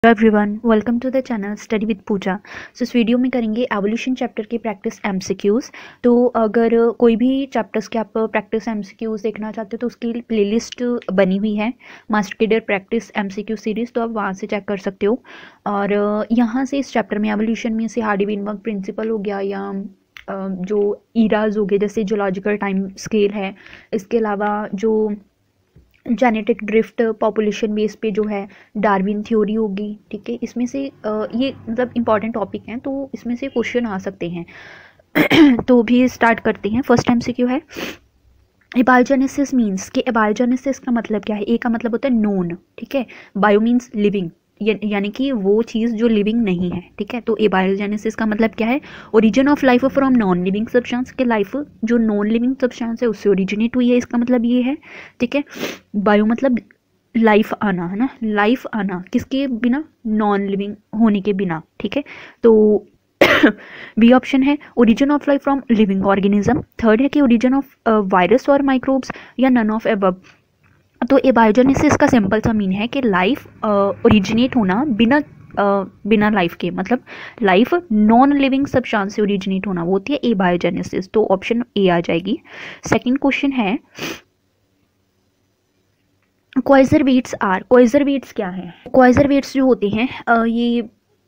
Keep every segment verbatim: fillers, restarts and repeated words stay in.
Hello everyone, welcome to the channel study with Pooja. So इस video में करेंगे evolution chapter की प्रैक्टिस एमसीक्यूज़। तो अगर कोई भी चैप्टर्स के आप प्रैक्टिस एमसीक्यूज़ देखना चाहते हो तो उसकी प्लेलिस्ट बनी हुई है, master cadre practice MCQ series, तो आप वहाँ से चेक कर सकते हो। और यहाँ से इस चैप्टर में एवोल्यूशन में से हार्डी-वेनबर्ग प्रिंसिपल हो गया या जो ईराज हो गए, जैसे जोलॉजिकल टाइम स्केल है, इसके अलावा जो जेनेटिक ड्रिफ्ट पॉपुलेशन बेस पे जो है डार्विन थ्योरी होगी। ठीक है, इसमें से ये मतलब इंपॉर्टेंट टॉपिक हैं, तो इसमें से क्वेश्चन आ सकते हैं। तो भी स्टार्ट करते हैं। फर्स्ट एमसीक्यू है, एबायोजेनेसिस मीन्स कि एबायोजेनेसिस का मतलब क्या है। ए का मतलब होता है नोन, ठीक है। बायो मीन्स लिविंग, यानी कि वो चीज़ जो लिविंग नहीं है, ठीक है। तो एबायोजेनेसिस का मतलब क्या है, origin of life from non living substance, के लाइफ जो नॉन लिविंग सब्सटेंस है उससे ओरिजिनेट हुई है, इसका मतलब ये है, ठीक है। बायो मतलब लाइफ आना, है ना, लाइफ आना किसके बिना, नॉन लिविंग होने के बिना, ठीक है। तो बी ऑप्शन है origin of life from living organism. Third है कि ओरिजिन ऑफ वायरस और माइक्रोब्स, या नन ऑफ अबव। तो एबायोजेनेसिस का सिंपल सा मीन है कि लाइफ ओरिजिनेट होना बिना uh, बिना लाइफ के, मतलब लाइफ नॉन लिविंग सब्सटेंस से ओरिजिनेट होना, वो होती है एबायोजेनेसिस। तो ऑप्शन ए आ जाएगी। सेकंड क्वेश्चन है, कॉइजरवेट्स आर, कॉइजरवेट्स क्या है। कॉइजरवेट्स जो होते हैं uh, ये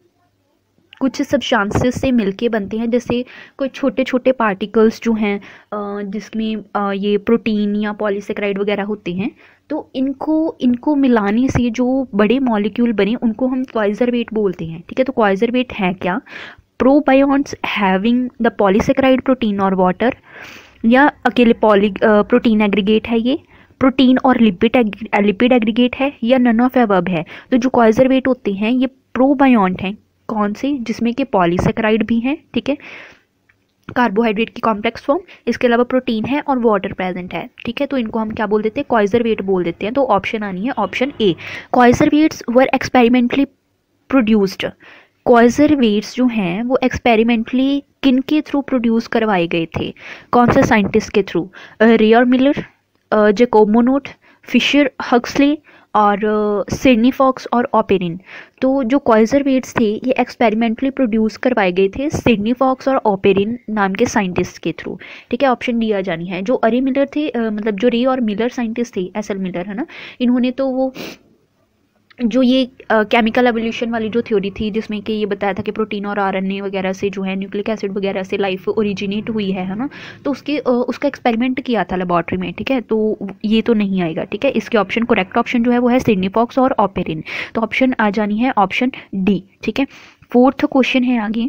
कुछ सब्सटेंसेस से मिलके बनते हैं, जैसे कोई छोटे छोटे पार्टिकल्स जो हैं जिसमें ये प्रोटीन या पॉलीसेकेराइड वगैरह होते हैं, तो इनको इनको मिलाने से जो बड़े मॉलिक्यूल बने उनको हम कॉइजरवेट बोलते हैं, ठीक है। तो कॉइजरवेट है क्या, probionts having the polysaccharide protein और वाटर, या अकेले पॉली प्रोटीन एग्रीगेट है, ये प्रोटीन और लिपिड लिपिड एग्रीगेट है, या नन ऑफ अबव है। तो जो कॉइजरवेट होते हैं ये प्रोबायोन्ट हैं, कौन से, जिसमें कि पॉलीसेकेराइड भी हैं, ठीक है, कार्बोहाइड्रेट की कॉम्प्लेक्स फॉर्म, इसके अलावा प्रोटीन है और वाटर प्रेजेंट है, ठीक है। तो इनको हम क्या बोल देते हैं, कॉइजरवेट बोल देते हैं। तो ऑप्शन आनी है option A, coacervates were experimentally produced. Coacervates जो हैं वो एक्सपेरिमेंटली किन के थ्रू प्रोड्यूस करवाए गए थे, कौन से साइंटिस्ट के थ्रू, Urey Miller, Jacob Monod, Fisher Huxley और सिडनी फॉक्स और ओपेरिन। तो जो कॉइजरवेट्स थे ये एक्सपेरिमेंटली प्रोड्यूस करवाए गए थे सिडनी फॉक्स और ओपेरिन नाम के साइंटिस्ट के थ्रू, ठीक है। ऑप्शन डी आ जानी है। जो अरे मिलर थे, uh, मतलब जो रे और मिलर साइंटिस्ट थे, एस एल मिलर, है ना, इन्होंने तो वो जो ये केमिकल एवोल्यूशन वाली जो थ्योरी थी जिसमें कि ये बताया था कि प्रोटीन और आरएनए वगैरह से जो है न्यूक्लिक एसिड वगैरह से लाइफ ओरिजिनेट हुई है है ना, तो उसके uh, उसका एक्सपेरिमेंट किया था लेबॉर्ट्री में, ठीक है। तो ये तो नहीं आएगा, ठीक है। इसके ऑप्शन करेक्ट ऑप्शन जो है वो है सिडनी फॉक्स और ओपेरिन। तो ऑप्शन आ जानी है ऑप्शन डी, ठीक है। फोर्थ क्वेश्चन है आगे,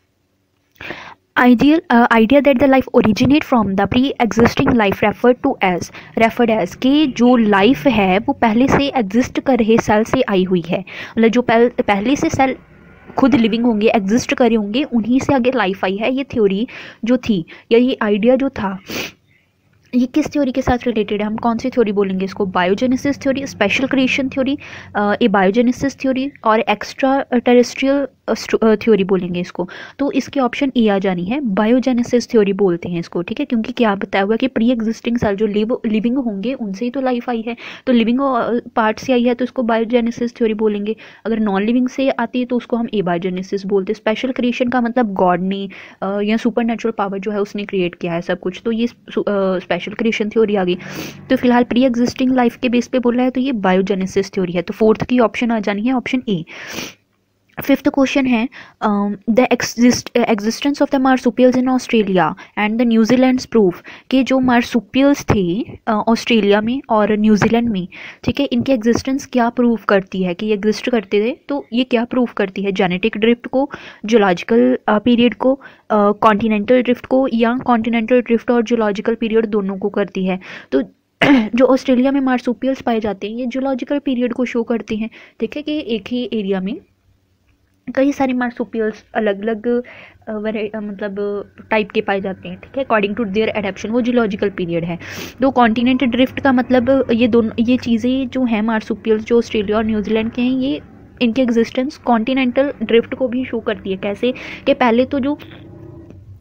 ideal uh, idea that the life originate from the pre-existing life referred to as referred as कि जो लाइफ है वो पहले से एग्जिस्ट कर रहे सेल से आई हुई है, मतलब जो पहले पहले से सेल खुद लिविंग होंगे, एग्जिस्ट करे होंगे, उन्हीं से आगे लाइफ आई है। ये थ्योरी जो थी या ये आइडिया जो था, ये किस थ्योरी के साथ रिलेटेड है, हम कौन सी थ्योरी बोलेंगे इसको, biogenesis theory, special creation theory, abiogenesis theory और एक्स्ट्रा टेरेस्ट्रियल थ्योरी बोलेंगे इसको। तो इसके ऑप्शन ए आ जानी है, बायोजेनेसिस थ्योरी बोलते हैं इसको, ठीक है। क्योंकि क्या बताया हुआ कि प्री एग्जिस्टिंग सेल जो लिव लिविंग होंगे उनसे ही तो लाइफ आई है, तो लिविंग पार्ट से आई है तो इसको बायोजेनेसिस थ्योरी बोलेंगे। अगर नॉन लिविंग से आती है तो उसको हम ए बायोजेनेसिस बोलते हैं। स्पेशल क्रिएशन का मतलब गॉड ने या सुपर नेचुरल पावर जो है उसने क्रिएट किया है सब कुछ, तो ये स्पेशल क्रिएशन थ्योरी आ गई। तो फिलहाल प्री एग्जिस्टिंग लाइफ के बेस पे बोला है तो ये बायोजेनेसिस थ्योरी है। तो फोर्थ की ऑप्शन आ जानी है ऑप्शन ए। फिफ्थ क्वेश्चन है, the existence of the marsupials in Australia and the New Zealand's proof कि जो मार्सुपियल्स थे ऑस्ट्रेलिया uh, में और न्यूजीलैंड में, ठीक है, इनकी एग्जिस्टेंस क्या प्रूव करती है कि ये एग्जिस्ट करते थे। तो ये क्या प्रूव करती है, जेनेटिक ड्रिफ्ट को, जियोलॉजिकल पीरियड को, कॉन्टिनेंटल uh, ड्रिफ्ट को, या कॉन्टिनेंटल ड्रिफ्ट और जियोलॉजिकल पीरियड दोनों को करती है। तो जो ऑस्ट्रेलिया में मार्सुपियल्स पाए जाते हैं ये जियोलॉजिकल पीरियड को शो करते हैं, ठीक है, कि एक ही एरिया में कई सारे मार्सुपियल्स अलग अलग मतलब टाइप के पाए जाते हैं, ठीक है, अकॉर्डिंग टू देयर एडेप्शन, वो जियोलॉजिकल पीरियड है। तो कॉन्टिनेंट ड्रिफ्ट का मतलब ये दोनों ये चीज़ें जो हैं मार्सुपियल्स जो ऑस्ट्रेलिया और न्यूजीलैंड के हैं, ये इनकी एग्जिस्टेंस कॉन्टिनेंटल ड्रिफ्ट को भी शो करती है। कैसे कि पहले तो जो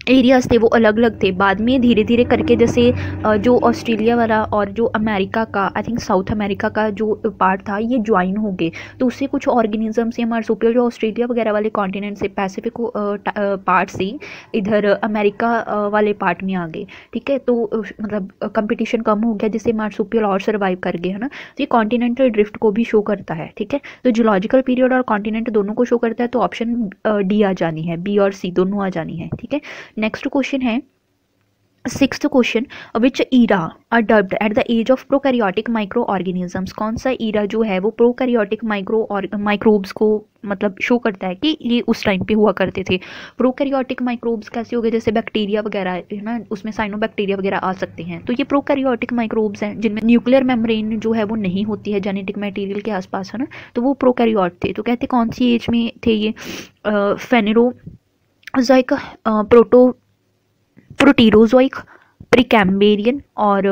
एरियाज थे वो अलग अलग थे। बाद में धीरे धीरे करके जैसे जो ऑस्ट्रेलिया वाला और जो अमेरिका का, आई थिंक साउथ अमेरिका का जो पार्ट था, ये ज्वाइन हो गए, तो उससे कुछ ऑर्गेनिजम्स या मार्सुपियल जो ऑस्ट्रेलिया वगैरह वाले कॉन्टिनेंट से, पैसिफिक पार्ट से इधर अमेरिका वाले पार्ट में आ गए। ठीक है, तो मतलब कंपटीशन कम हो गया जिससे मार्सुपियल और सर्वाइव कर गए, है ना। तो ये कॉन्टिनेंटल ड्रिफ्ट को भी शो करता है। ठीक है, तो जियोलॉजिकल पीरियड और कॉन्टिनेंट दोनों को शो करता है, तो ऑप्शन डी आ जानी है, बी और सी दोनों आ जानी है। ठीक है, नेक्स्ट क्वेश्चन है sixth question, which era are dubbed at the age of prokaryotic micro organisms. कौन सा ईरा जो है वो प्रोकैरियोटिक माइक्रो और माइक्रोब्स को मतलब शो करता है कि ये उस टाइम पे हुआ करते थे। प्रोकैरियोटिक माइक्रोब्स कैसे हो गए, जैसे बैक्टीरिया वगैरह है ना, उसमें साइनोबैक्टीरिया वगैरह आ सकते हैं। तो ये प्रोकैरियोटिक माइक्रोब्स हैं जिनमें न्यूक्लियर मेम्ब्रेन जो है वो नहीं होती है जेनेटिक मटेरियल के आसपास, है ना, तो वो प्रोकैरियोट थे। तो कहते कौन सी एज में थे ये, फेनेरोजोइक, प्रोटो प्रोटीरोजोइक, प्रीकैम्ब्रियन और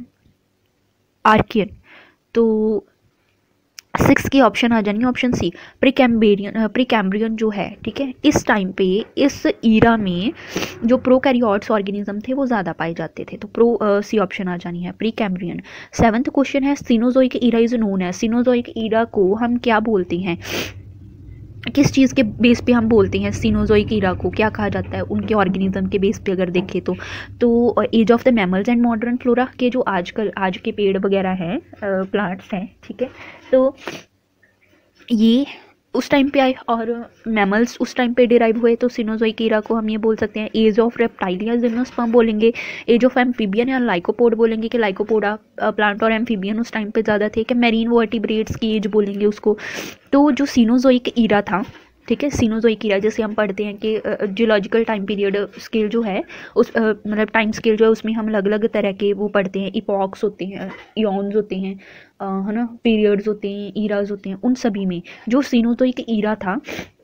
आर्कियन। तो सिक्स की ऑप्शन आ जानी है ऑप्शन सी, प्रीकैम्ब्रियन। प्रीकैम्ब्रियन जो है, ठीक है, इस टाइम पे इस ईरा में जो प्रोकैरियोट्स ऑर्गेनिज्म थे वो ज़्यादा पाए जाते थे, तो प्रो सी ऑप्शन आ जानी है, प्रीकैम्ब्रियन। सेवंथ क्वेश्चन है, सीनोजोइक ईरा इज नोन है। सीनोजोइक ईरा को हम क्या बोलते हैं, किस चीज़ के बेस पे हम बोलते हैं सीनोजोइक ईरा को, क्या कहा जाता है उनके ऑर्गेनिज्म के बेस पे अगर देखें तो तो age of the mammals and modern flora के जो आजकल आज के पेड़ वगैरह हैं, प्लांट्स हैं, ठीक है, तो ये उस टाइम पे आए और मैमल्स उस टाइम पे डिराइव हुए, तो सीनोजोइक ईरा को हम ये बोल सकते हैं। एज ऑफ रेप्टाइल या जिम्नोस्पर्म बोलेंगे, एज ऑफ एम्फीबियन या लाइकोपोड बोलेंगे कि लाइकोपोडा प्लांट और एम्फीबियन उस टाइम पे ज़्यादा थे, कि मैरीन वर्टिब्रेट्स की एज बोलेंगे उसको। तो जो सीनोजोइक ईरा था, ठीक है, सीनोजोइक ईरा जैसे हम पढ़ते हैं कि जियोलॉजिकल टाइम पीरियड स्केल जो है उस मतलब टाइम स्केल जो है उसमें हम अलग अलग तरह के वो पढ़ते हैं, इपॉक्स होते हैं, इयॉन्स होते हैं, है ना, पीरियड्स होते हैं, ईराज होते हैं। उन सभी में जो सीनोजोइक ईरा था,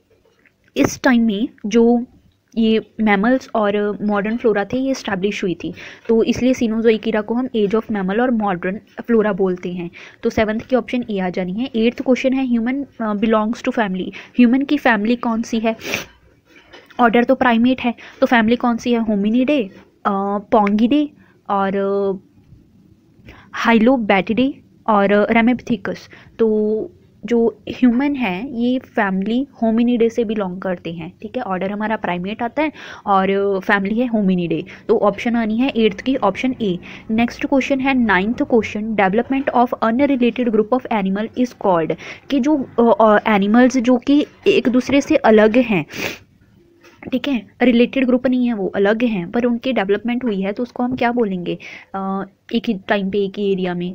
इस टाइम में जो ये मैमल्स और मॉडर्न फ्लोरा थे ये इस्टेब्लिश हुई थी, तो इसलिए सीनोजोइक ईरा को हम एज ऑफ मैमल और मॉडर्न फ्लोरा बोलते हैं। तो सेवन्थ की ऑप्शन ए आ जानी है। एट्थ क्वेश्चन है, human belongs to family. Human की फैमिली कौन सी है, ऑर्डर तो प्राइमेट है, तो फैमिली कौन सी है, होमिनिडे, पोंगिडे और हाइलोबैटिडे और रेमेप्थिकस। तो जो ह्यूमन है ये फैमिली होमिनिडे से बिलोंग करते हैं, ठीक है, ऑर्डर हमारा प्राइमेट आता है और फैमिली है होमिनिडे, तो ऑप्शन आनी है एट्थ की ऑप्शन ए। नेक्स्ट क्वेश्चन है ninth question, development of unrelated group of animal is called. कि जो एनिमल्स uh, जो कि एक दूसरे से अलग हैं, ठीक है, रिलेटेड ग्रुप नहीं है, वो अलग हैं, पर उनकी डेवलपमेंट हुई है, तो उसको हम क्या बोलेंगे, uh, एक ही टाइम पे एक ही एरिया में।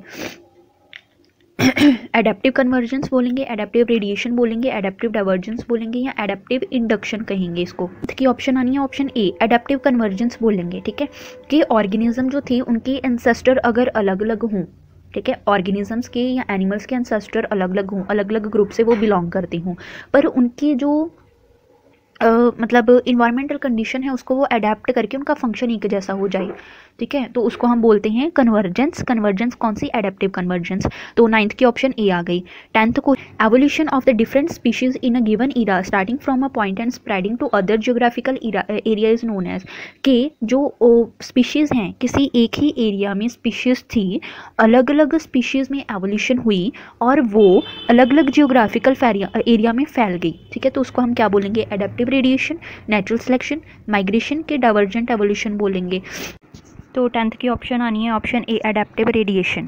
एडेप्टिव कन्वर्जेंस बोलेंगे, एडेप्टिव रेडिएशन बोलेंगे, एडेप्टिव डाइवर्जेंस बोलेंगे या एडेप्टिव इंडक्शन कहेंगे इसको। की ऑप्शन आनी है ऑप्शन ए, एडेप्टिव कन्वर्जेंस बोलेंगे। ठीक है, कि ऑर्गेनिज्म जो थे उनके एंसेस्टर अगर अलग अलग हों, ठीक है, ऑर्गेनिजम्स के या एनिमल्स के एंसेस्टर अलग अलग हों, अलग अलग ग्रुप से वो बिलोंग करते हों, पर उनकी जो Uh, मतलब इन्वायरमेंटल कंडीशन है उसको वो अडेप्ट करके उनका फंक्शन एक जैसा हो जाए, ठीक है, तो उसको हम बोलते हैं कन्वर्जेंस। कन्वर्जेंस कौन सी, एडेप्टिव कन्वर्जेंस। तो नाइन्थ की ऑप्शन ए आ गई। टेंथ को, evolution of the different species in a given era starting from a point and spreading to other geographical area is known as. के जो स्पीशीज़ हैं किसी एक ही एरिया में स्पीशीज़ थी, अलग अलग स्पीशीज़ में एवोल्यूशन हुई और वो अलग अलग जियोग्राफिकल एरिया में फैल गई, ठीक है, तो उसको हम क्या बोलेंगे, adaptive radiation, natural selection, migration के डाइवर्जेंट एवोल्यूशन बोलेंगे। तो टेंथ की ऑप्शन आनी है option A, adaptive radiation.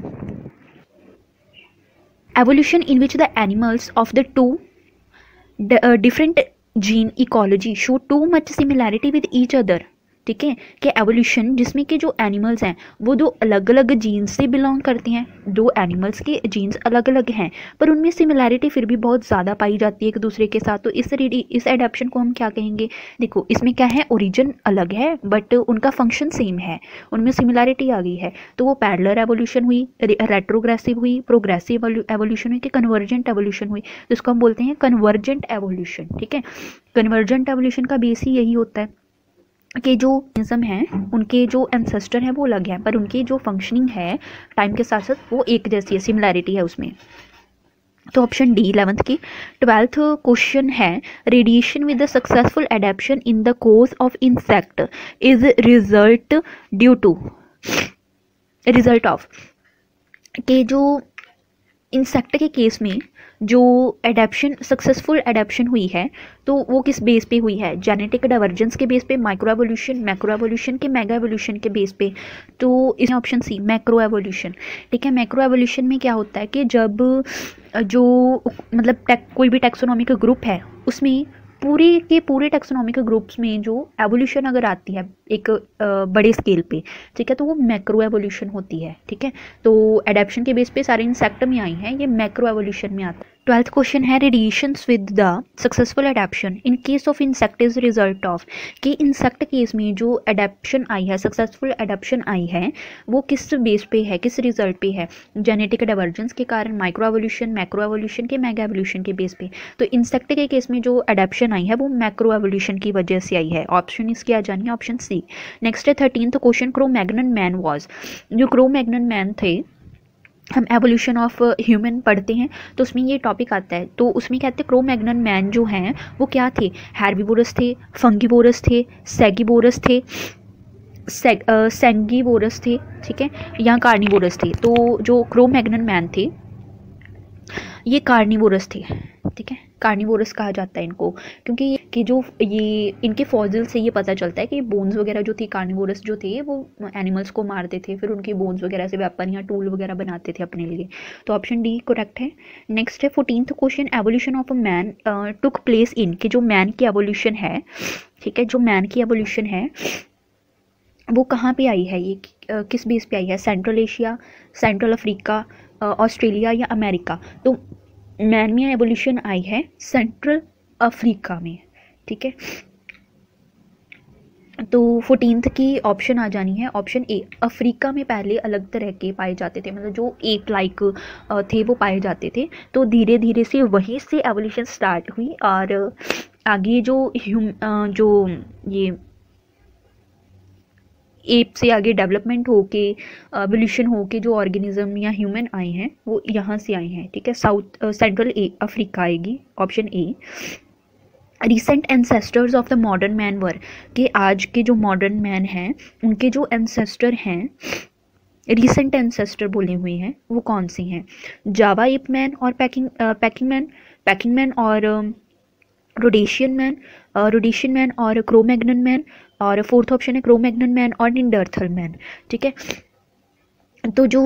Evolution in which the animals of the two different gene ecology show too much similarity with each other. ठीक है, कि evolution जिसमें कि जो एनिमल्स हैं वो दो अलग अलग जीन्स से बिलोंग करते हैं, दो एनिमल्स के जीन्स अलग अलग हैं पर उनमें सिमिलैरिटी फिर भी बहुत ज़्यादा पाई जाती है एक दूसरे के साथ, तो इस इस एडेप्शन को हम क्या कहेंगे। देखो इसमें क्या है, ओरिजिन अलग है बट उनका फंक्शन सेम है, उनमें सिमिलैरिटी आ गई है, तो वो पैरेलल एवोल्यूशन हुई, रेट्रोग्रेसिव हुई, प्रोग्रेसिव एवोल्यूशन हुई कि कन्वर्जेंट एवोल्यूशन हुई, तो इसको हम बोलते हैं कन्वर्जेंट एवोल्यूशन। ठीक है, कन्वर्जेंट एवोल्यूशन का बेस ही यही होता है कि जो ऑर्गेनिज्म हैं उनके जो एंसेस्टर हैं वो अलग हैं पर उनकी जो फंक्शनिंग है टाइम के साथ साथ वो एक जैसी है, सिमिलैरिटी है उसमें। तो ऑप्शन डी इलेवंथ की। ट्वेल्थ क्वेश्चन है radiation with the successful adaptation in the course of insect is result due to result of के जो इंसेक्ट के केस में जो एडेप्शन सक्सेसफुल एडेप्शन हुई है तो वो किस बेस पे हुई है, जेनेटिक डाइवर्जेंस के बेस पे, माइक्रो एवोल्यूशन, मैक्रो एवोल्यूशन के मेगा एवोल्यूशन के बेस पे। तो इसमें ऑप्शन सी मैक्रो एवोल्यूशन। ठीक है, मैक्रो एवोल्यूशन में क्या होता है कि जब जो मतलब टेक कोई भी टैक्सोनॉमिक ग्रुप है उसमें पूरे के पूरे टैक्सोनॉमिक ग्रुप्स में जो एवोल्यूशन अगर आती है एक बड़े स्केल पे, ठीक है, तो वो मैक्रो एवोल्यूशन होती है। ठीक है, तो एडेप्शन के बेस पे सारे इंसेक्ट में आई हैं, ये मैक्रो एवोल्यूशन में आता है। ट्वेल्थ क्वेश्चन है radiations with the successful adaptation in case of insect is result of कि इंसेक्ट केस में जो एडेप्शन आई है, सक्सेसफुल एडेप्शन आई है, वो किस बेस पे है, किस रिजल्ट पे है, जेनेटिक डाइवर्जेंस के कारण, माइक्रो एवोल्यूशन, मैक्रो एवोल्यूशन के मेगा एवोल्यूशन के बेस पे। तो इंसेक्ट के केस में जो एडेप्शन आई है वो मैक्रो एवोल्यूशन की वजह से आई है। ऑप्शन इसकी आ जानी है ऑप्शन सी। नेक्स्ट है thirteenth question Cro-Magnon man was. जो क्रो-मैग्नन मैन थे, हम एवोल्यूशन ऑफ ह्यूमन पढ़ते हैं तो उसमें ये टॉपिक आता है, तो उसमें कहते हैं क्रो-मैग्नन मैन जो हैं वो क्या थे, हेर्बिवोरस थे, फंगीवोरस थे, सैगिवोरस थे, सेग सेंगीवोरस थे, ठीक है, या कार्निवोरस थे। तो जो क्रो-मैग्नन मैन थे ये कार्निवोरस थे। ठीक है, कार्निवोरस कहा जाता है इनको, क्योंकि कि जो ये इनके फॉसिल से ये पता चलता है कि बोन्स वगैरह जो थी, कार्निवोरस जो थे वो एनिमल्स को मारते थे, फिर उनकी बोन्स वगैरह से वेपन या टूल वगैरह बनाते थे अपने लिए। तो ऑप्शन डी करेक्ट है। नेक्स्ट है fourteenth question evolution of a man took place in, कि जो मैन की एवोल्यूशन है, ठीक है, जो मैन की एवोल्यूशन है वो कहाँ पे आई है, ये uh, किस बेस पे आई है, central Asia, central Africa, Australia या अमेरिका। तो मैन में एवोल्यूशन आई है सेंट्रल अफ्रीका में। ठीक है, तो फोर्टीन्थ की ऑप्शन आ जानी है ऑप्शन ए। अफ्रीका में पहले अलग तरह के पाए जाते थे, मतलब जो एप लाइक थे वो पाए जाते थे, तो धीरे धीरे से वहीं से एवोल्यूशन स्टार्ट हुई और आगे जो ह्यूम जो ये एप से आगे डेवलपमेंट होके एवोल्यूशन होके जो ऑर्गेनिज्म या ह्यूमन आए हैं वो यहाँ से आए हैं। ठीक है, साउथ सेंट्रल ए अफ्रीका आएगी option A. Recent ancestors of the modern man were, कि आज के जो मॉडर्न मैन हैं उनके जो एंसेस्टर हैं, रिसेंट एंसेस्टर बोले हुए हैं, वो कौन से हैं, जावा एप मैन और Peking Peking man Peking man और रोडेशियन मैन रोडेशियन मैन और क्रो-मैग्नन मैन, और फोर्थ ऑप्शन है क्रो-मैग्नन मैन और निंडरथल मैन। ठीक है, तो जो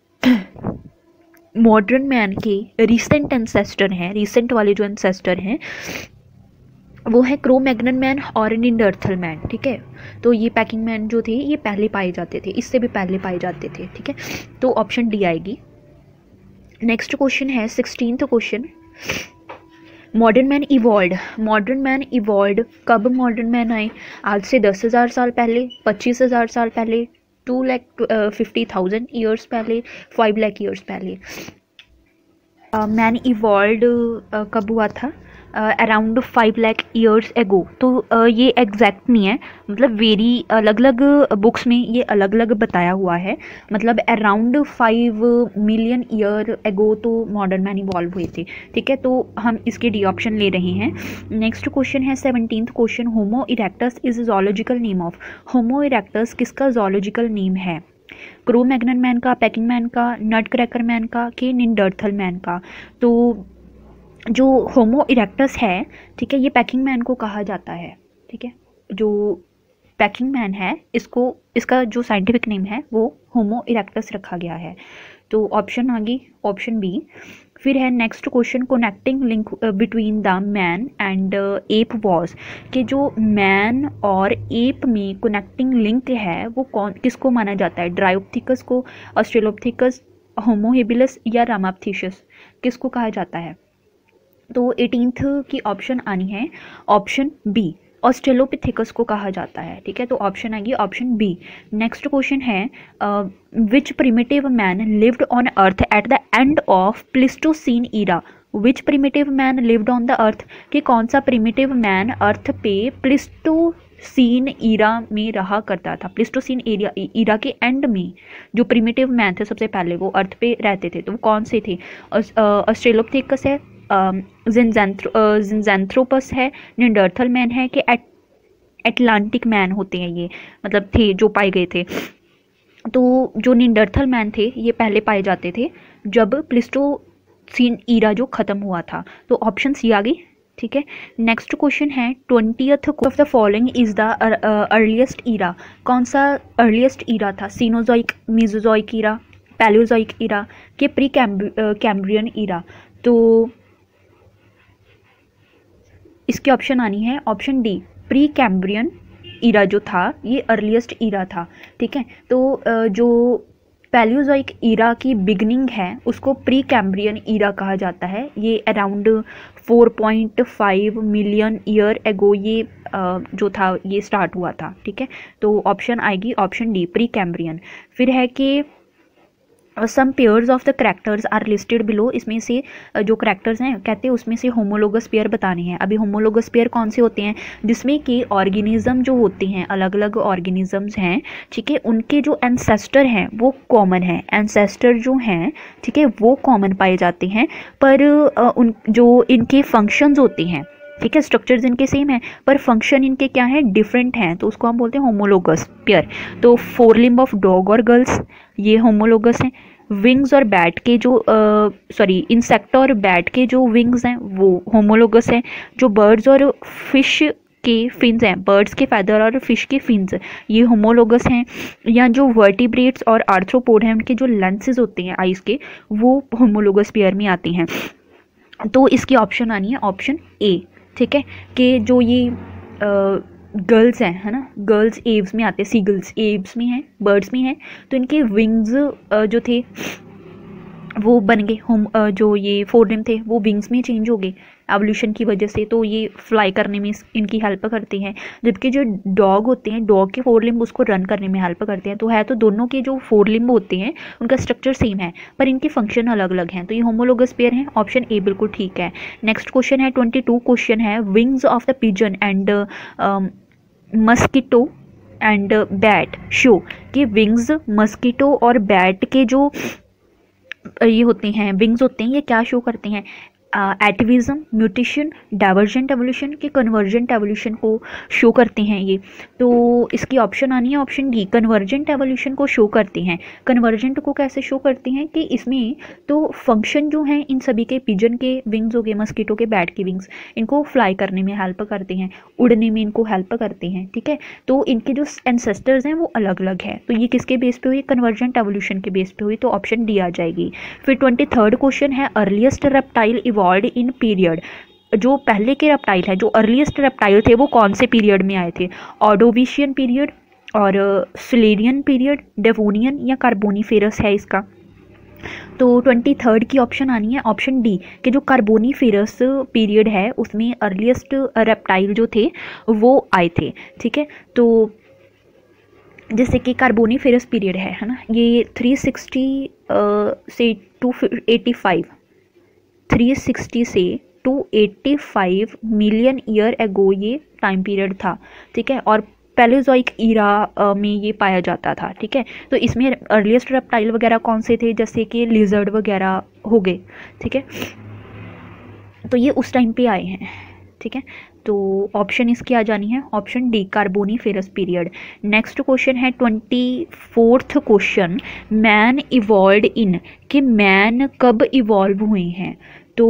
मॉडर्न मैन के रिसेंट एंसेस्टर हैं, रिसेंट वाले जो एंसेस्टर हैं वो है क्रो-मैग्नन मैन और निंडरथल मैन। ठीक है, तो ये पैकिंग मैन जो थे ये पहले पाए जाते थे, इससे भी पहले पाए जाते थे। ठीक है, तो ऑप्शन डी आएगी। नेक्स्ट क्वेश्चन है sixteenth question, modern man evolve. Modern man evolve कब मॉडर्न मैन आए, आज से दस हज़ार साल पहले, पच्चीस हज़ार साल पहले, two lakh fifty thousand years पहले, फाइव लैख ईयर्स पहले। मैन इवॉल्व कब हुआ था, around five lakh years ago. तो uh, ये एग्जैक्ट नहीं है, मतलब वेरी अलग अलग बुक्स में ये अलग अलग बताया हुआ है, मतलब अराउंड फाइव मिलियन ईयर एगो तो मॉडर्न मैन इवॉल्व हुए थे। ठीक है, तो हम इसके डी ऑप्शन ले रहे हैं। नेक्स्ट क्वेश्चन है seventeenth question, Homo erectus is zoological name of. Homo erectus किसका जोलॉजिकल नेम है, क्रो-मैग्नन मैन का, पैकिंग मैन का, नट क्रैकर मैन का, कि निंडरथल मैन का। तो जो होमो इरेक्टस है, ठीक है, ये पैकिंग मैन को कहा जाता है। ठीक है, जो पैकिंग मैन है इसको इसका जो साइंटिफिक नेम है वो होमो इरेक्टस रखा गया है। तो ऑप्शन आ गई ऑप्शन बी। फिर है next question, connecting link between the man and ape was, कि जो मैन और एप में कनेक्टिंग लिंक है वो कौन किसको माना जाता है, ड्रायोप्थिकस को, ऑस्ट्रेलोप्थिकस, होमो हेबिलस या रामाप्थिशस, किसको कहा जाता है। तो एटीनथ की ऑप्शन आनी है ऑप्शन बी, ऑस्ट्रेलोपिथेकस को कहा जाता है। ठीक है, तो ऑप्शन आएगी ऑप्शन बी। नेक्स्ट क्वेश्चन है which primitive man lived on earth at the end of Pleistocene era. Which primitive man lived on the earth, कि कौन सा प्रिमिटिव मैन अर्थ पे प्लिस्टो प्लीस्टोसीन ईरा में रहा करता था। प्लीस्टोसीन एरिया ईरा के एंड में जो प्रिमिटिव मैन थे सबसे पहले वो अर्थ पे रहते थे, तो वो कौन से थे? ऑस्ट्रेलोपिथेकस है, जिंजैंथ्रोपस है, निंडरथल मैन है कि एट एटलांटिक मैन होते हैं ये, मतलब थे जो पाए गए थे। तो जो निंडरथल मैन थे ये पहले पाए जाते थे जब प्लीस्टोसीन ईरा जो ख़त्म हुआ था। तो ऑप्शन सी आ गई, ठीक है। नेक्स्ट क्वेश्चन है twentieth of the following is the earliest era. कौन सा अर्लीस्ट ईरा था? Cenozoic, Mesozoic era, Paleozoic era के प्री कैम्ब्रियन ईरा? तो इसकी ऑप्शन आनी है option D, Precambrian era जो था ये अर्लीस्ट ईरा था, ठीक है। तो जो पैलियोजोइक ईरा की बिगनिंग है उसको प्री कैम्ब्रियन ईरा कहा जाता है। ये around four point five million year ago ये जो था ये स्टार्ट हुआ था, ठीक है। तो ऑप्शन आएगी ऑप्शन डी, प्री कैम्ब्रियन। फिर है कि some pairs of the characters are listed below. इसमें से जो करैक्टर्स हैं कहते हैं उसमें से होमोलोगस पेयर बताने हैं। अभी होमोलोगस पेयर कौन से होते हैं? जिसमें कि ऑर्गेनिज्म जो होते हैं, अलग अलग ऑर्गेनिजम्स हैं, ठीक है, उनके जो एंसेस्टर हैं वो कॉमन है। एंसेस्टर जो हैं, ठीक है, वो कॉमन पाए जाते हैं, पर उन जो इनके फंक्शंस होते हैं, ठीक है, स्ट्रक्चर्स इनके सेम है पर फंक्शन इनके क्या है, डिफरेंट हैं, तो उसको हम बोलते हैं होमोलोगस पेयर। तो फोर लिम्ब ऑफ डॉग और गर्ल्स ये होमोलोगस हैं। विंग्स और बैट के जो सॉरी इंसेक्ट और बैट के जो विंग्स हैं वो होमोलोगस हैं। जो बर्ड्स और फिश के फिन्स हैं, बर्ड्स के फैदर और फिश के फिन्स, ये होमोलोगस हैं। या जो वर्टिब्रेट्स और आर्थ्रोपोड हैं उनके जो लेंसेज होते हैं आइज के वो होमोलोगस पेयर में आते हैं। तो इसकी ऑप्शन आनी है ऑप्शन ए, ठीक है, कि जो ये गर्ल्स हैं, है ना, गर्ल्स एव्स में आते हैं, सीगल्स एव्स में हैं, बर्ड्स में हैं, तो इनके विंग्स जो थे वो बन गए होम, जो ये फोर लिम्ब थे वो विंग्स में चेंज हो गए एवोल्यूशन की वजह से, तो ये फ्लाई करने में इनकी हेल्प करते हैं। जबकि जो डॉग होते हैं, डॉग के फोर लिम्ब उसको रन करने में हेल्प करते हैं। तो है तो दोनों के जो फोर लिम्ब होते हैं उनका स्ट्रक्चर सेम है पर इनके फंक्शन अलग अलग हैं, तो ये होमोलोगस पेयर हैं। ऑप्शन ए बिल्कुल ठीक है। नेक्स्ट क्वेश्चन है ट्वेंटी टू क्वेश्चन है wings of the pigeon and mosquito and bat show कि विंग्स मस्कीटो और बैट के जो ये होते हैं विंग्स होते हैं ये क्या शो करते हैं? एटिविज्म, म्यूटेशन, डाइवर्जेंट एवोल्यूशन के कन्वर्जेंट एवोल्यूशन को शो करते हैं ये। तो इसकी ऑप्शन आनी है ऑप्शन डी, कन्वर्जेंट एवोल्यूशन को शो करते हैं। कन्वर्जेंट को कैसे शो करते हैं कि इसमें तो फंक्शन जो हैं इन सभी के, पिजन के विंग्स हो गए, मस्कीटो के बैट के विंग्स, इनको फ्लाई करने में हेल्प करते हैं, उड़ने में इनको हेल्प करते हैं, ठीक है। तो इनके जो एंसेस्टर्स हैं वो अलग अलग है। तो ये किसके बेस पे हुई? कन्वर्जेंट एवोल्यूशन के बेस पे हुई, तो ऑप्शन डी आ जाएगी। फिर ट्वेंटी थर्ड क्वेश्चन है earliest reptile evolved in period. जो पहले के रेप्टाइल है, जो अर्लीस्ट रेप्टाइल थे वो कौन से पीरियड में आए थे? ऑर्डोविशियन पीरियड और सिलेरियन पीरियड, डेवोनियन या कार्बोनीफेरस है इसका। तो ट्वेंटी थर्ड की ऑप्शन आनी है ऑप्शन डी कि जो कार्बोनीफेरस पीरियड है उसमें अर्लीस्ट रेप्टाइल जो थे वो आए थे, ठीक है। तो जैसे कि कार्बोनीफेरस पीरियड है है ना, ये थ्री सिक्सटी से two eighty five three sixty से two eighty five million year ago ये टाइम पीरियड था, ठीक है। और पैलेजोइक ईरा में ये पाया जाता था, ठीक है। तो इसमें अर्लीस्ट रेप्टाइल वगैरह कौन से थे? जैसे कि लिजर्ड वगैरह हो गए, ठीक है। तो ये उस टाइम पे आए हैं, ठीक है। तो ऑप्शन इसकी आ जानी है option D, Carboniferous period. Next question है twenty fourth question, man evolved in, कि मैन कब इवॉल्व हुए हैं? तो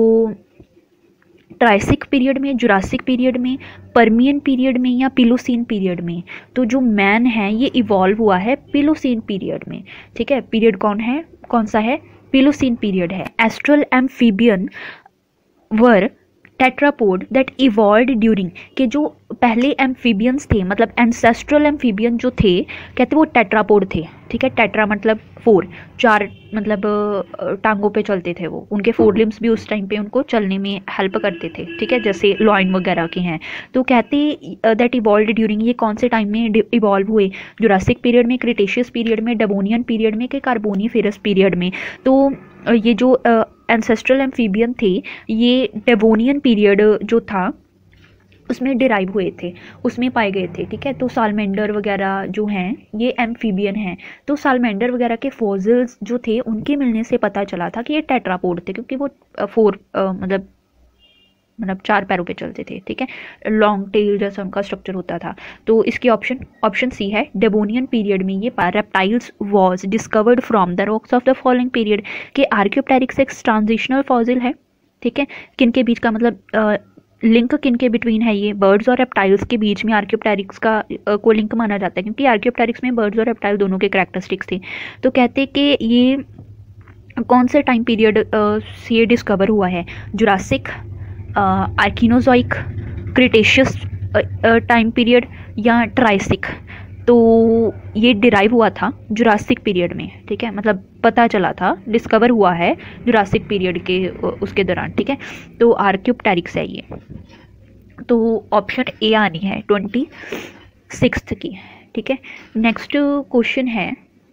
ट्राइसिक पीरियड में, जुरासिक पीरियड में, पर्मियन पीरियड में या पिलोसीन पीरियड में? तो जो मैन है ये इवॉल्व हुआ है पिलोसीन पीरियड में, ठीक है। पीरियड कौन है, कौन सा है? पिलोसीन पीरियड है। Ancestral amphibian were tetrapod that evolved during, के जो पहले एम्फीबियंस थे, मतलब एंसेस्ट्रल एम्फीबियन जो थे कहते वो टेट्रापोड थे, ठीक है। टेट्रा मतलब फोर, चार मतलब टांगों पे चलते थे वो, उनके फोर लिम्स भी उस टाइम पे उनको चलने में हेल्प करते थे, ठीक है, जैसे लॉइन वगैरह के हैं। तो कहते दैट इवॉल्व्ड ड्यूरिंग, ये कौन से टाइम में इवॉल्व हुए? जुरासिक पीरियड में, क्रिटेशियस पीरियड में, डेवोनियन पीरियड में, के कार्बोनीफेरस पीरियड में? तो ये जो एंसेस्ट्रल एम्फीबियन थे ये डेवोनियन पीरियड जो था उसमें डिराइव हुए थे, उसमें पाए गए थे, ठीक है। तो सालमेंडर वगैरह जो हैं ये एम्फीबियन हैं। तो सालमेंडर वगैरह के फॉसिल्स जो थे उनके मिलने से पता चला था कि ये टेट्रापोड थे, क्योंकि वो फोर मतलब मतलब चार पैरों पे चलते थे, ठीक है। लॉन्ग टेल जैसा उनका स्ट्रक्चर होता था। तो इसकी ऑप्शन ऑप्शन सी है, डेवोनियन पीरियड में ये reptiles was discovered from the rocks of the following period के आर्कियोप्टेरिक्स एक ट्रांजिशनल फॉसिल है, ठीक है। किन के बीच का मतलब लिंक किन के बिटवीन है, ये बर्ड्स और रेप्टाइल्स के बीच में आर्कियोप्टेरिक्स का uh, को लिंक माना जाता है, क्योंकि आर्कियोप्टेरिक्स में बर्ड्स और रेप्टाइल दोनों के कैरेक्टरिस्टिक्स थे। तो कहते हैं कि ये कौन से टाइम पीरियड uh, से ये डिस्कवर हुआ है, Jurassic, Archaeozoic, Cretaceous time period या ट्राइसिक। तो ये डिराइव हुआ था जुरासिक पीरियड में, ठीक है। मतलब पता चला था, डिस्कवर हुआ है जुरासिक पीरियड के उसके दौरान, ठीक है। तो आर्कियोप्टेरिक्स है ये। तो ऑप्शन ए आनी है ट्वेंटी सिक्स्थ की, ठीक है। नेक्स्ट क्वेश्चन है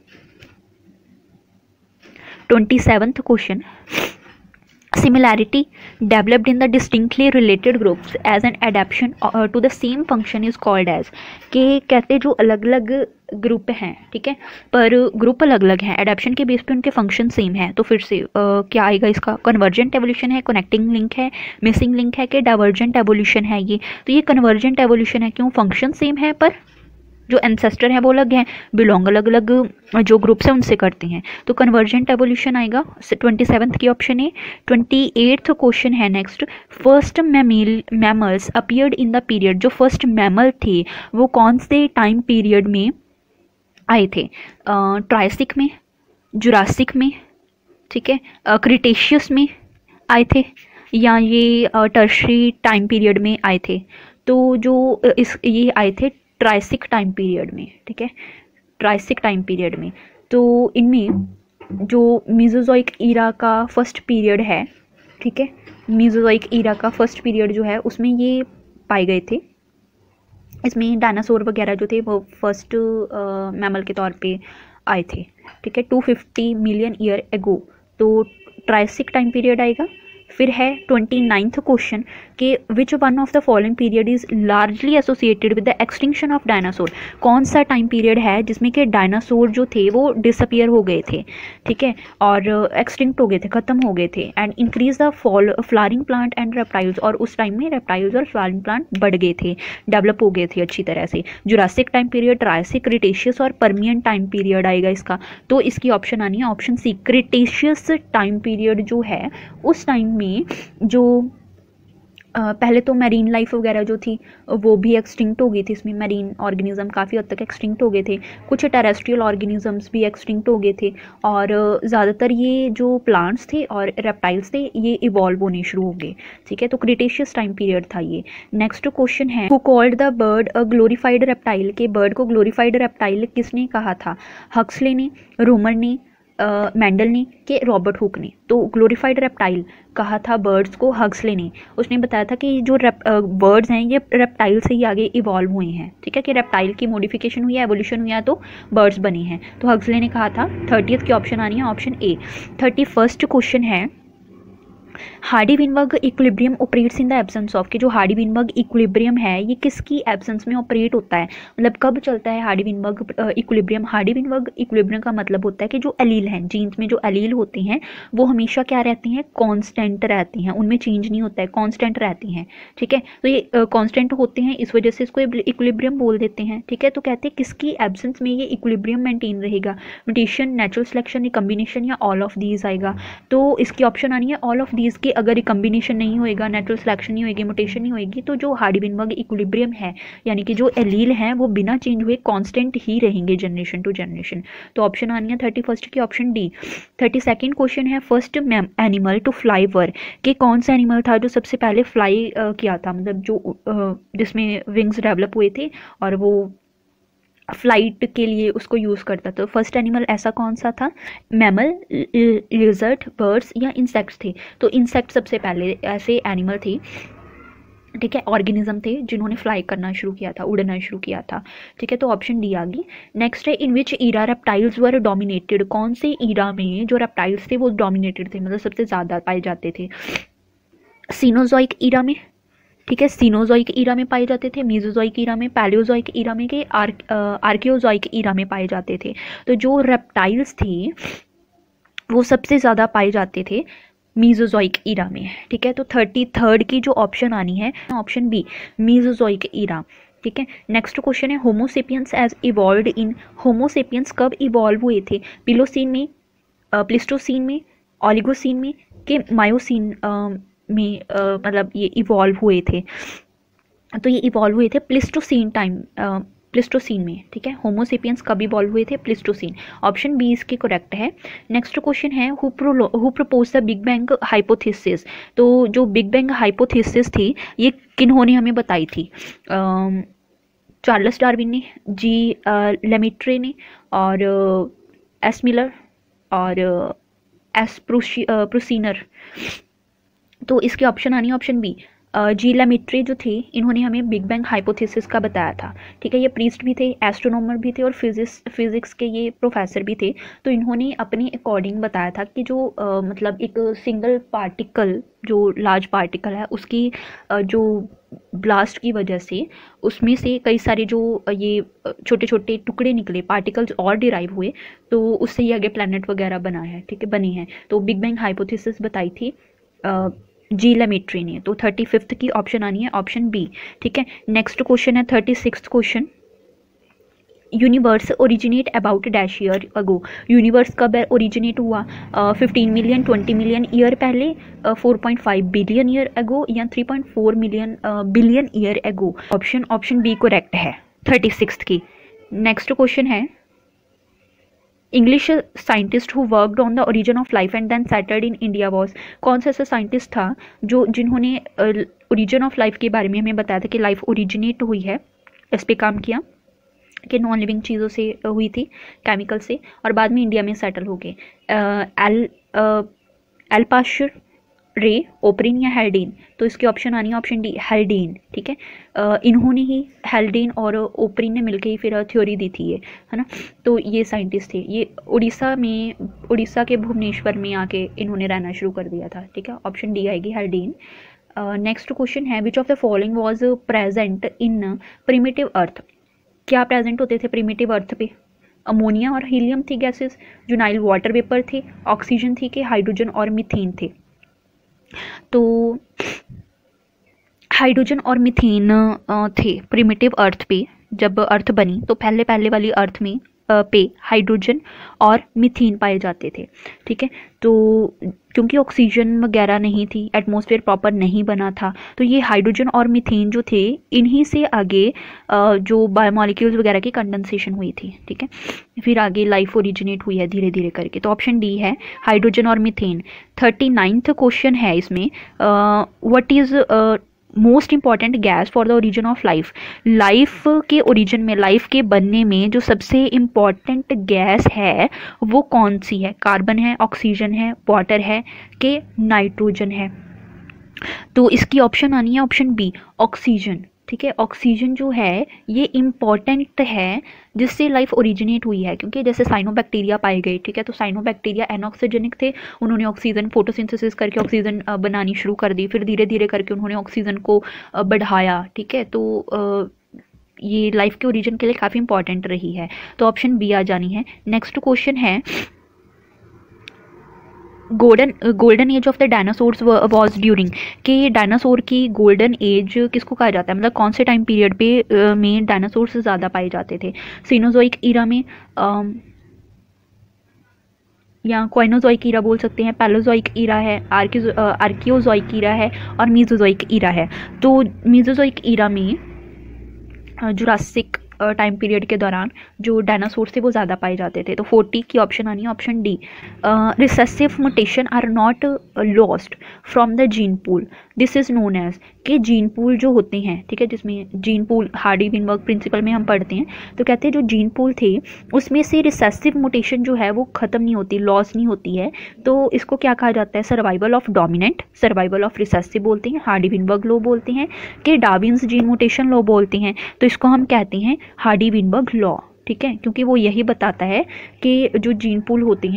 twenty seventh question, similarity developed in the distinctly related groups as an adaptation uh, to the same function is called as। कि कहते जो अलग अलग ग्रुप हैं, ठीक है, पर ग्रुप अलग अलग हैं, एडेप्शन के बेस पे उनके फंक्शन सेम है, तो फिर से uh, क्या आएगा इसका, कन्वर्जेंट एवोल्यूशन है, कनेक्टिंग लिंक है, मिसिंग लिंक है, कि डाइवर्जेंट एवोल्यूशन है ये। तो ये कन्वर्जेंट एवोल्यूशन है, क्यों, फंक्शन सेम है पर जो एंसेस्टर है वो अलग हैं, बिलोंग अलग अलग जो ग्रुप्स हैं उनसे करते हैं। तो कन्वर्जेंट एवोल्यूशन आएगा ट्वेंटी सेवन्थ की ऑप्शन है। ट्वेंटी एट्थ क्वेश्चन है next, first mammal mammals appeared in the period, जो फर्स्ट मैमल थे वो कौन से टाइम पीरियड में आए थे, ट्राइसिक में, जुरासिक में, ठीक है, क्रिटेशियस में आए थे, या ये टर्शरी टाइम पीरियड में आए थे। तो जो इस ये आए थे ट्राइसिक टाइम पीरियड में, ठीक है, ट्राइसिक टाइम पीरियड में। तो इनमें जो मीजोजोइक ईरा का फर्स्ट पीरियड है, ठीक है, मीजोजोइक ईरा का फर्स्ट पीरियड जो है उसमें ये पाए गए थे। इसमें डायनासोर वगैरह जो थे वो फर्स्ट मैमल के तौर पे आए थे, ठीक है, टू फिफ्टी मिलियन ईयर एगो। तो ट्राइसिक टाइम पीरियड आएगा। फिर है ट्वेंटी नाइन्थ क्वेश्चन कि which one of the following period is largely associated with the extinction of dinosaur. कौन सा टाइम पीरियड है जिसमें कि डायनासोर जो थे वो डिसअपियर हो गए थे, ठीक है, और एक्सटिंक्ट हो गए थे, खत्म हो गए थे, and increase the fall flowering plant and reptiles. और उस टाइम में रेप्टाइल्स और फ्लावरिंग प्लांट बढ़ गए थे, डेवलप हो गए थे अच्छी तरह से। Jurassic time period, Triassic, Cretaceous और पर्मियन टाइम पीरियड आएगा इसका। तो इसकी ऑप्शन आनी है option C, Cretaceous time period जो है उस टाइम में जो Uh, पहले तो मैरीन लाइफ वगैरह जो थी वो भी एक्सटिंक्ट हो गई थी, इसमें मैरीन ऑर्गेनिज्म काफ़ी हद तक एक्सटिंक्ट हो गए थे, कुछ टेरेस्ट्रियल ऑर्गेनिजम्स भी एक्सटिंक्ट हो गए थे, और ज़्यादातर ये जो प्लांट्स थे और रेप्टाइल्स थे ये इवॉल्व होने शुरू हो गए, ठीक है। तो क्रिटेशियस टाइम पीरियड था ये। नेक्स्ट क्वेश्चन है, who called the bird a glorified reptile, के बर्ड को ग्लोरीफाइड रेप्टाइल किसने कहा था, हक्सले ने, रोमर ने, मेंडल ने, के रॉबर्ट हुक ने। तो ग्लोरीफाइड रेप्टाइल कहा था बर्ड्स को हक्सले ने। उसने बताया था कि जो बर्ड्स हैं ये रेप्टाइल से ही आगे इवॉल्व हुए हैं, ठीक है, कि रेप्टाइल की मॉडिफिकेशन हुई है, एवोल्यूशन हुआ है तो बर्ड्स बनी हैं। तो हक्सले ने कहा था। थर्टियथ की ऑप्शन आनी है option A. Thirty first question है, Hardy Weinberg equilibrium operates in the absence of, कि जो हार्डी विनबर्ग इक्विलिब्रियम है ये किसकी एब्सेंस में ऑपरेट होता है, मतलब कब चलता है Hardy Weinberg equilibrium. Hardy Weinberg equilibrium का मतलब होता है कि जो एलील हैं, जीन्स में जो एलील होते हैं वो हमेशा क्या रहती हैं, कांस्टेंट रहती हैं, उनमें चेंज नहीं होता है, कांस्टेंट रहती हैं, ठीक है। तो ये कांस्टेंट होते हैं, इस वजह से इसको इक्विलिब्रियम बोल देते हैं, ठीक है। तो कहते हैं किसकी एब्सेंस में ये इक्विलिब्रियम मेंटेन रहेगा, म्यूटेशन, नेचुरल सिलेक्शन, कम्बिनेशन या ऑल ऑफ दीज आएगा। तो इसकी ऑप्शन आनी है ऑल ऑफ दीज के। अगर कम्बिनेशन नहीं होएगा, नेचुरल सिलेक्शन नहीं होएगी, म्यूटेशन नहीं होएगी, तो जो हार्डी विनबर्ग इक्विलिब्रियम है यानी कि जो एलील हैं वो बिना चेंज हुए कांस्टेंट ही रहेंगे जनरेशन टू जनरेशन। तो ऑप्शन आनी है थर्टी फर्स्ट की option D. Thirty second question है, first animal to fly were, कि कौन सा एनिमल था जो सबसे पहले फ्लाई uh, किया था, मतलब जो uh, जिसमें विंग्स डेवलप हुए थे और वो फ्लाइट के लिए उसको यूज़ करता। तो फर्स्ट एनिमल ऐसा कौन सा था, मैमल, लिजर्ड, बर्ड्स या इंसेक्ट्स थे। तो इंसेक्ट सबसे पहले ऐसे एनिमल थे, ठीक है, ऑर्गेनिज्म थे जिन्होंने फ्लाई करना शुरू किया था, उड़ना शुरू किया था, ठीक है। तो ऑप्शन डी आ गई। नेक्स्ट है, in which era reptiles were dominated, कौन से ईरा में जो रेप्टाइल्स थे वो डोमिनेटेड थे, मतलब सबसे ज़्यादा पाए जाते थे। सीनोजॉइक ईरा में, ठीक है, सीनोजोइक ईरा में पाए जाते थे, मीजोजोइक ईरा में, पैलियोजोइक ईरा में के आर्क आर्कियोजोइक ईरा में पाए जाते थे। तो जो रेप्टाइल्स थे वो सबसे ज़्यादा पाए जाते थे मीजोजोइक ईरा में। ठीक है, तो थर्टी थर्ड की जो ऑप्शन आनी है ऑप्शन बी, मीजोजोइक ईरा। ठीक है, नेक्स्ट क्वेश्चन है Homo sapiens as evolved in, Homo sapiens कब इवॉल्व हुए थे? पिलोसीन में, प्लिस्टोसीन में, ओलिगोसीन में के मायोसीन में uh, मतलब ये इवॉल्व हुए थे? तो ये इवॉल्व हुए थे प्लिस्टोसीन टाइम, प्लिस्टोसीन में। ठीक है, होमोसेपियंस कब इवॉल्व हुए थे? प्लिस्टोसीन। ऑप्शन बी इसके करेक्ट है। नेक्स्ट क्वेश्चन है who who propose the big bang hypothesis. तो जो बिग बैंग हाइपोथेसिस थी ये किन्होंने हमें बताई थी? चार्ल्स डार्विन ने, जी लेमेट्रे ने, और एस मिलर, और एस प्रूसिनर। तो इसके ऑप्शन आनी है ऑप्शन बी, जी लेमेट्रे जो थे इन्होंने हमें बिग बैंग हाइपोथेसिस का बताया था। ठीक है, ये प्रीस्ट भी थे, एस्ट्रोनॉमर भी थे, और फिजिक्स फिजिक्स के ये प्रोफेसर भी थे। तो इन्होंने अपने अकॉर्डिंग बताया था कि जो आ, मतलब एक सिंगल पार्टिकल, जो लार्ज पार्टिकल है उसकी आ, जो ब्लास्ट की वजह से उसमें से कई सारे जो ये छोटे छोटे टुकड़े निकले, पार्टिकल्स और डिराइव हुए, तो उससे ये आगे प्लैनेट वगैरह बना है। ठीक है, बनी है। तो बिग बैंग हाइपोथेसिस बताई थी आ, जी लेमेट्री ने। तो थर्टी फिफ्थ की ऑप्शन आनी है ऑप्शन बी। ठीक है, नेक्स्ट क्वेश्चन है thirty six question, universe originate about dash year ago. Universe कब ओरिजिनेट हुआ? Fifteen million, twenty million year पहले, four point five billion year ago, या three point four million billion year ago? Option option B correct है thirty six की। Next question है English scientist who worked on the origin of life and then settled in India was. कौन सा ऐसा scientist था जो जिन्होंने origin of life के बारे में हमें बताया था कि लाइफ ओरिजिनेट हुई है, इस पे काम किया कि नॉन लिविंग चीज़ों से हुई थी, केमिकल से, और बाद में इंडिया में सेटल हो गए? एल एल्पाशर, रे, ओपरिन या हेल्डेन? तो इसकी ऑप्शन आनी है ऑप्शन डी, हेल्डेन। ठीक है, uh, इन्होंने ही, हेल्डेन और ओपरिन ने मिलकर ही फिर थ्योरी दी थी ये, है ना। तो ये साइंटिस्ट थे, ये उड़ीसा में, उड़ीसा के भुवनेश्वर में आके इन्होंने रहना शुरू कर दिया था। ठीक है, ऑप्शन डी आएगी, हेल्डेन। नेक्स्ट क्वेश्चन है which of the following was present in primitive earth. क्या प्रेजेंट होते थे प्रिमिटिव अर्थ पे? अमोनिया और हीलियम थी गैसेस, जुनाइल वाटर वेपर थे, ऑक्सीजन थी, कि हाइड्रोजन और मीथेन थे? तो हाइड्रोजन और मीथेन थे प्रिमिटिव अर्थ पे। जब अर्थ बनी तो पहले पहले वाली अर्थ में पे हाइड्रोजन और मीथेन पाए जाते थे। ठीक है, तो क्योंकि ऑक्सीजन वगैरह नहीं थी, एटमॉस्फेयर प्रॉपर नहीं बना था, तो ये हाइड्रोजन और मीथेन जो थे इन्हीं से आगे जो बायोमोलिक्यूल्स वगैरह की कंडेंसेशन हुई थी। ठीक है, फिर आगे लाइफ ओरिजिनेट हुई है धीरे धीरे करके। तो ऑप्शन डी है हाइड्रोजन और मीथेन। थर्टी नाइन्थ क्वेश्चन है इसमें, what is most important gas for the origin of life. Life के ओरिजिन में, लाइफ के बनने में जो सबसे इम्पॉर्टेंट गैस है वो कौन सी है? कार्बन है, ऑक्सीजन है, वाटर है, कि नाइट्रोजन है? तो इसकी ऑप्शन आनी है ऑप्शन बी, ऑक्सीजन। ठीक है, ऑक्सीजन जो है ये इम्पॉर्टेंट है जिससे लाइफ ओरिजिनेट हुई है, क्योंकि जैसे साइनोबैक्टीरिया पाए गए। ठीक है, तो साइनोबैक्टीरिया एनऑक्सीजनिक थे, उन्होंने ऑक्सीजन फोटोसिंथेसिस करके ऑक्सीजन बनानी शुरू कर दी, फिर धीरे धीरे करके उन्होंने ऑक्सीजन को बढ़ाया। ठीक है, तो ये लाइफ के ओरिजिन के लिए काफ़ी इंपॉर्टेंट रही है। तो ऑप्शन बी आ जानी है। नेक्स्ट क्वेश्चन है golden golden age of the dinosaurs was during, कि डायनासोर की गोल्डन एज किसको कहा जाता है, मतलब कौन से टाइम पीरियड पे uh, में डायनासोर्स ज़्यादा पाए जाते थे? सीनोजोइक ईरा में, uh, या क्वाइनोजोइक ईरा बोल सकते हैं, पैलोजोइक ईरा है, आर्कियो आर्कियोजोइक ईरा है, और मीजोजोइक ईरा है। तो मीजोजोइक ईरा में जुरासिक टाइम पीरियड के दौरान जो डायनासोर थे वो ज़्यादा पाए जाते थे। तो फोर्टी की ऑप्शन आनी है option D, recessive mutation are not lost from the gene pool, this is known as, कि जीन पूल जो होते हैं, ठीक है, जिसमें जीन पूल हार्डी-विनबर्ग प्रिंसिपल में हम पढ़ते हैं, तो कहते हैं जो जीन पूल थे उसमें से रिसेसिव म्यूटेशन जो है वो ख़त्म नहीं होती, लॉस नहीं होती है। तो इसको क्या कहा जाता है? Survival of dominant, survival of recessive बोलते हैं, हार्डी-विनबर्ग लॉ बोलते हैं, कि डार्विन्स जीन म्यूटेशन लॉ बोलते हैं। तो इसको हम कहते हैं हार्डी-विनबर्ग लॉ। ठीक है, क्योंकि वो यही बताता है कि जो जीन पूल होते हैं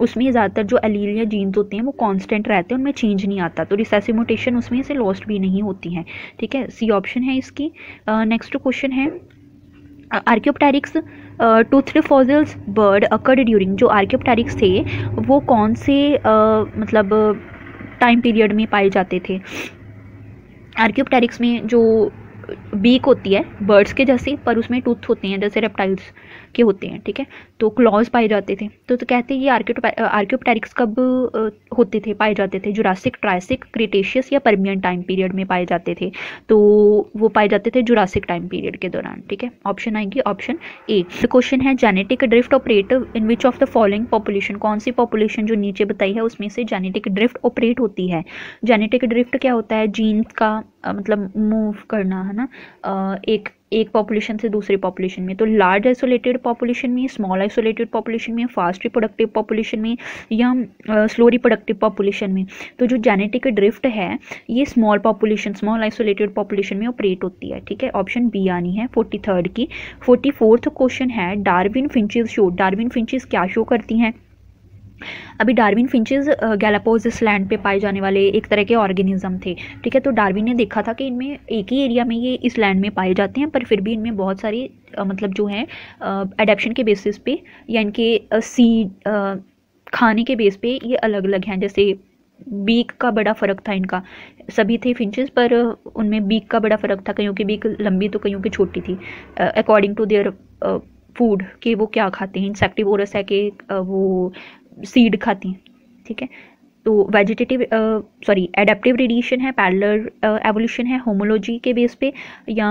उसमें ज़्यादातर जो एलील या जीन्स होते हैं वो कांस्टेंट रहते हैं, उनमें चेंज नहीं आता, तो रिसेसिव म्यूटेशन उसमें से लॉस्ट भी नहीं होती हैं। ठीक है, सी ऑप्शन है इसकी। नेक्स्ट क्वेश्चन है Archaeopteryx toothed fossils bird occurred during, जो आर्कियोप्टेरिक्स थे वो कौन से uh, मतलब टाइम पीरियड में पाए जाते थे। आर्कियोप्टेरिक्स में जो बीक होती है बर्ड्स के जैसे, पर उसमें टूथ होते हैं जैसे रेप्टाइल्स के होते हैं। ठीक है, तो क्लॉज पाए जाते थे। तो, तो कहते हैं ये आर्कियो आर्कियोप्टेरिक्स कब आ, होते थे, पाए जाते थे, जुरासिक, ट्रायसिक, क्रिटेशियस या परमियन टाइम पीरियड में पाए जाते थे। तो वो पाए जाते थे जुरासिक टाइम पीरियड के दौरान। ठीक है, ऑप्शन आएगी ऑप्शन ए। क्वेश्चन है genetic drift operate in which of the following population, कौन सी पॉपुलेशन जो नीचे बताई है उसमें से जेनेटिक ड्रिफ्ट ऑपरेट होती है। जेनेटिक ड्रिफ्ट क्या होता है, जीन्स का आ, मतलब मूव करना है ना, आ, एक एक पॉपुलेशन से दूसरे पॉपुलेशन में। तो लार्ज आइसोलेटेड पॉपुलेशन में, स्मॉल आइसोलेटेड पॉपुलेशन में, फास्ट रिप्रोडक्टिव पॉपुलेशन में या स्लो रिप्रोडक्टिव पॉपुलेशन में। तो जो जेनेटिक ड्रिफ्ट है ये small population, small isolated population में ऑपरेट होती है। ठीक है, ऑप्शन बी आनी है फोर्टी थर्ड की। फोर्टी फोर्थ क्वेश्चन है Darwin finches show, Darwin finches क्या शो करती हैं। अभी डार्विन फिंचेस गैलापागोस लैंड पे पाए जाने वाले एक तरह के ऑर्गेनिज्म थे। ठीक है, तो डार्विन ने देखा था कि इनमें एक ही एरिया में ये इस लैंड में पाए जाते हैं, पर फिर भी इनमें बहुत सारी uh, मतलब जो है एडेप्शन के बेसिस पे या इनके सीड uh, खाने के बेस पे ये अलग अलग हैं। जैसे बीक का बड़ा फ़र्क था इनका, सभी थे फिंचेस पर उनमें बीक का बड़ा फ़र्क था, कईयों की बीक लंबी तो कईयों की छोटी थी, अकॉर्डिंग टू देयर फूड कि वो क्या खाते हैं। इंसेक्टिवोरस है कि uh, वो सीड खाती हैं। ठीक है, तो वेजिटेटिव सॉरी एडेप्टिव रेडिएशन है, पैरेलल एवोल्यूशन है, होमोलॉजी के बेस पे या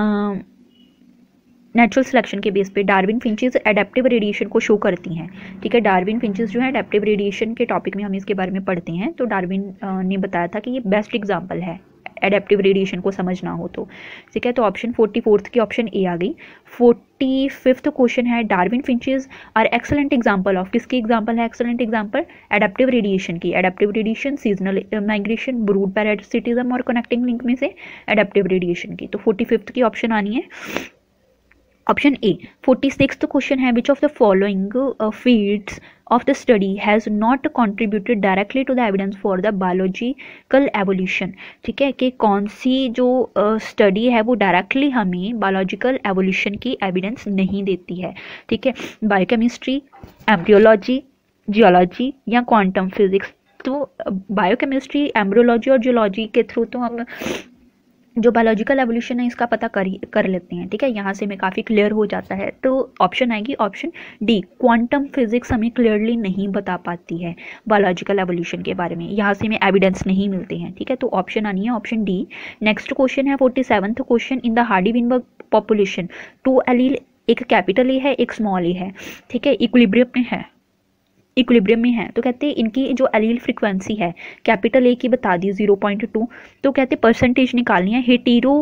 नेचुरल सिलेक्शन के बेस पे। डार्विन फिंचेस एडेप्टिव रेडिएशन को शो करती हैं। ठीक है, डार्विन फिंचेस जो है एडेप्टिव रेडिएशन के टॉपिक में हम इसके बारे में पढ़ते हैं, तो डार्विन ने बताया था कि ये बेस्ट एग्जाम्पल है एडेप्टिव रेडिएशन को समझना हो तो। ठीक है, तो ऑप्शन फोर्टी फोर्थ की ऑप्शन ए आ गई। फोर्टी फिफ्थ क्वेश्चन है Darwin finches are excellent example of, किसकी एग्जाम्पल है एक्सलेंट एग्जाम्पल, एडेप्टिव रेडिएशन की। Adaptive radiation, seasonal migration, brood parasitism और कनेक्टिंग लिंक में से एडेप्टिव रेडिएशन की। तो फोर्टी फिफ्थ की ऑप्शन आनी है option A. Forty sixth question है which of the following fields of the study has not contributed directly to the evidence for the biological evolution। ठीक है, कि कौन सी जो स्टडी uh, है वो डायरेक्टली हमें बायोलॉजिकल एवोल्यूशन की एविडेंस नहीं देती है। ठीक है, बायोकेमिस्ट्री, एम्ब्रियोलॉजी, जियोलॉजी या क्वांटम फिजिक्स। तो बायोकेमिस्ट्री, एम्ब्रियोलॉजी और जियोलॉजी के थ्रू तो हम जो बायोलॉजिकल एवोल्यूशन है इसका पता कर कर लेते हैं। ठीक है, यहाँ से हमें काफ़ी क्लियर हो जाता है। तो ऑप्शन आएगी ऑप्शन डी, क्वांटम फिजिक्स हमें क्लियरली नहीं बता पाती है बायोलॉजिकल एवोल्यूशन के बारे में, यहाँ से हमें एविडेंस नहीं मिलते हैं। ठीक है, तो ऑप्शन आनी है ऑप्शन डी। नेक्स्ट क्वेश्चन है forty seventh question, in the Hardy Weinberg population two allele, एक कैपिटल ए है एक स्मॉल ए है। ठीक है, इक्विलिब्रियम में है, इक्विलिब्रियम में है। तो कहते हैं इनकी जो एलील फ्रीक्वेंसी है कैपिटल ए की बता दी ज़ीरो पॉइंट टू, तो कहते हैं परसेंटेज निकालनी है हेटेरो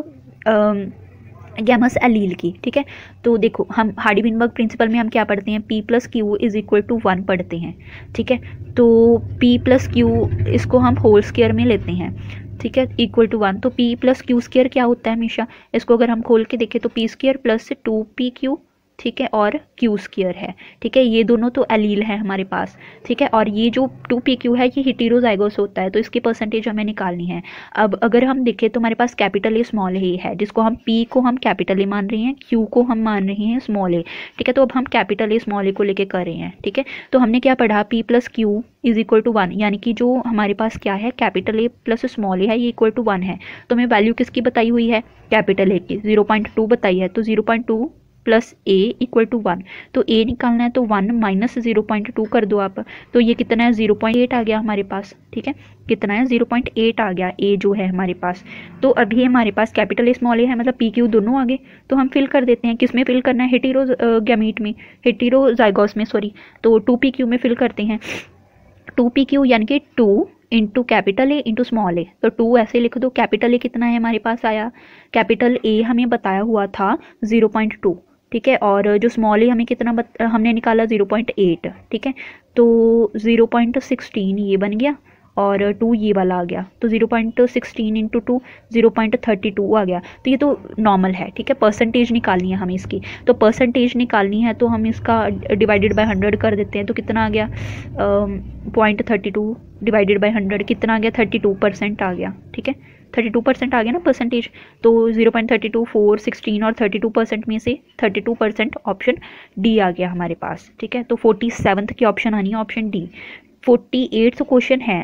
गैमस एलील की। ठीक है, तो देखो हम हार्डी-विनबर्ग प्रिंसिपल में हम क्या पढ़ते हैं, p plus q is equal to one पढ़ते हैं। ठीक है, तो पी प्लस क्यू इसको हम होल स्क्वायर में लेते हैं। ठीक है, इक्वल टू वन, तो पी प्लस क्यू स्क्वायर क्या होता है हमेशा, इसको अगर हम खोल के देखें तो p square plus two p q. ठीक है, और क्यू स्क्वायर है। ठीक है, ये दोनों तो एलील है हमारे पास। ठीक है, और ये जो टू पी क्यू है ये हेटेरोजाइगोस होता है, तो इसकी परसेंटेज हमें निकालनी है। अब अगर हम देखें तो हमारे पास कैपिटल ए स्मॉल ए है, जिसको हम पी को हम कैपिटल ए मान रहे हैं, क्यू को हम मान रहे हैं स्मॉल ए। ठीक है, तो अब हम कैपिटल ए स्मॉल ए को लेके कर रहे हैं। ठीक है, तो हमने क्या पढ़ा, p plus q is equal to one, यानी कि जो हमारे पास क्या है capital A plus small A है ये इक्वल टू वन है। तो हमें वैल्यू किसकी बताई हुई है, कैपिटल ए की ज़ीरो पॉइंट टू बताई है, तो zero point two plus A equal to one. तो ए निकालना है तो one minus zero point two कर दो आप, तो ये कितना है ज़ीरो पॉइंट एट आ गया हमारे पास। ठीक है, कितना है ज़ीरो पॉइंट एट आ गया ए जो है हमारे पास। तो अभी हमारे पास कैपिटल ए स्मॉल ए है, मतलब पी क्यू दोनों आगे, तो हम फिल कर देते हैं। किस में फिल करना है, हेटेरो गैमीट में, हेटेरोजाइगोस में सॉरी, तो टू पी क्यू में फिल करते हैं। टू पी क्यू यानी कि two into capital A into small a, तो टू ऐसे लिख दो। कैपिटल ए कितना है हमारे पास आया, कैपिटल ए हमें बताया हुआ था ज़ीरो पॉइंट टू। ठीक है, और जो स्मॉल ए हमें कितना बत, हमने निकाला ज़ीरो पॉइंट एट। ठीक है, तो ज़ीरो पॉइंट सिक्सटीन ये बन गया, और टू ये वाला आ गया, तो zero point sixteen into two zero point thirty two आ गया। तो ये तो नॉर्मल है, ठीक है। परसेंटेज निकालनी है हमें इसकी, तो परसेंटेज निकालनी है तो हम इसका डिवाइडेड बाय हंड्रेड कर देते हैं, तो कितना आ गया point thirty two divided by hundred कितना आ गया थर्टी टू परसेंट आ गया, ठीक है। थर्टी टू परसेंट आ गया ना परसेंटेज, तो zero point thirty two four sixteen और थर्टी टू परसेंट में से thirty two percent option D आ गया हमारे पास, ठीक है। तो फोर्टी सेवन्थ की ऑप्शन आनी है option D. Forty eighth question है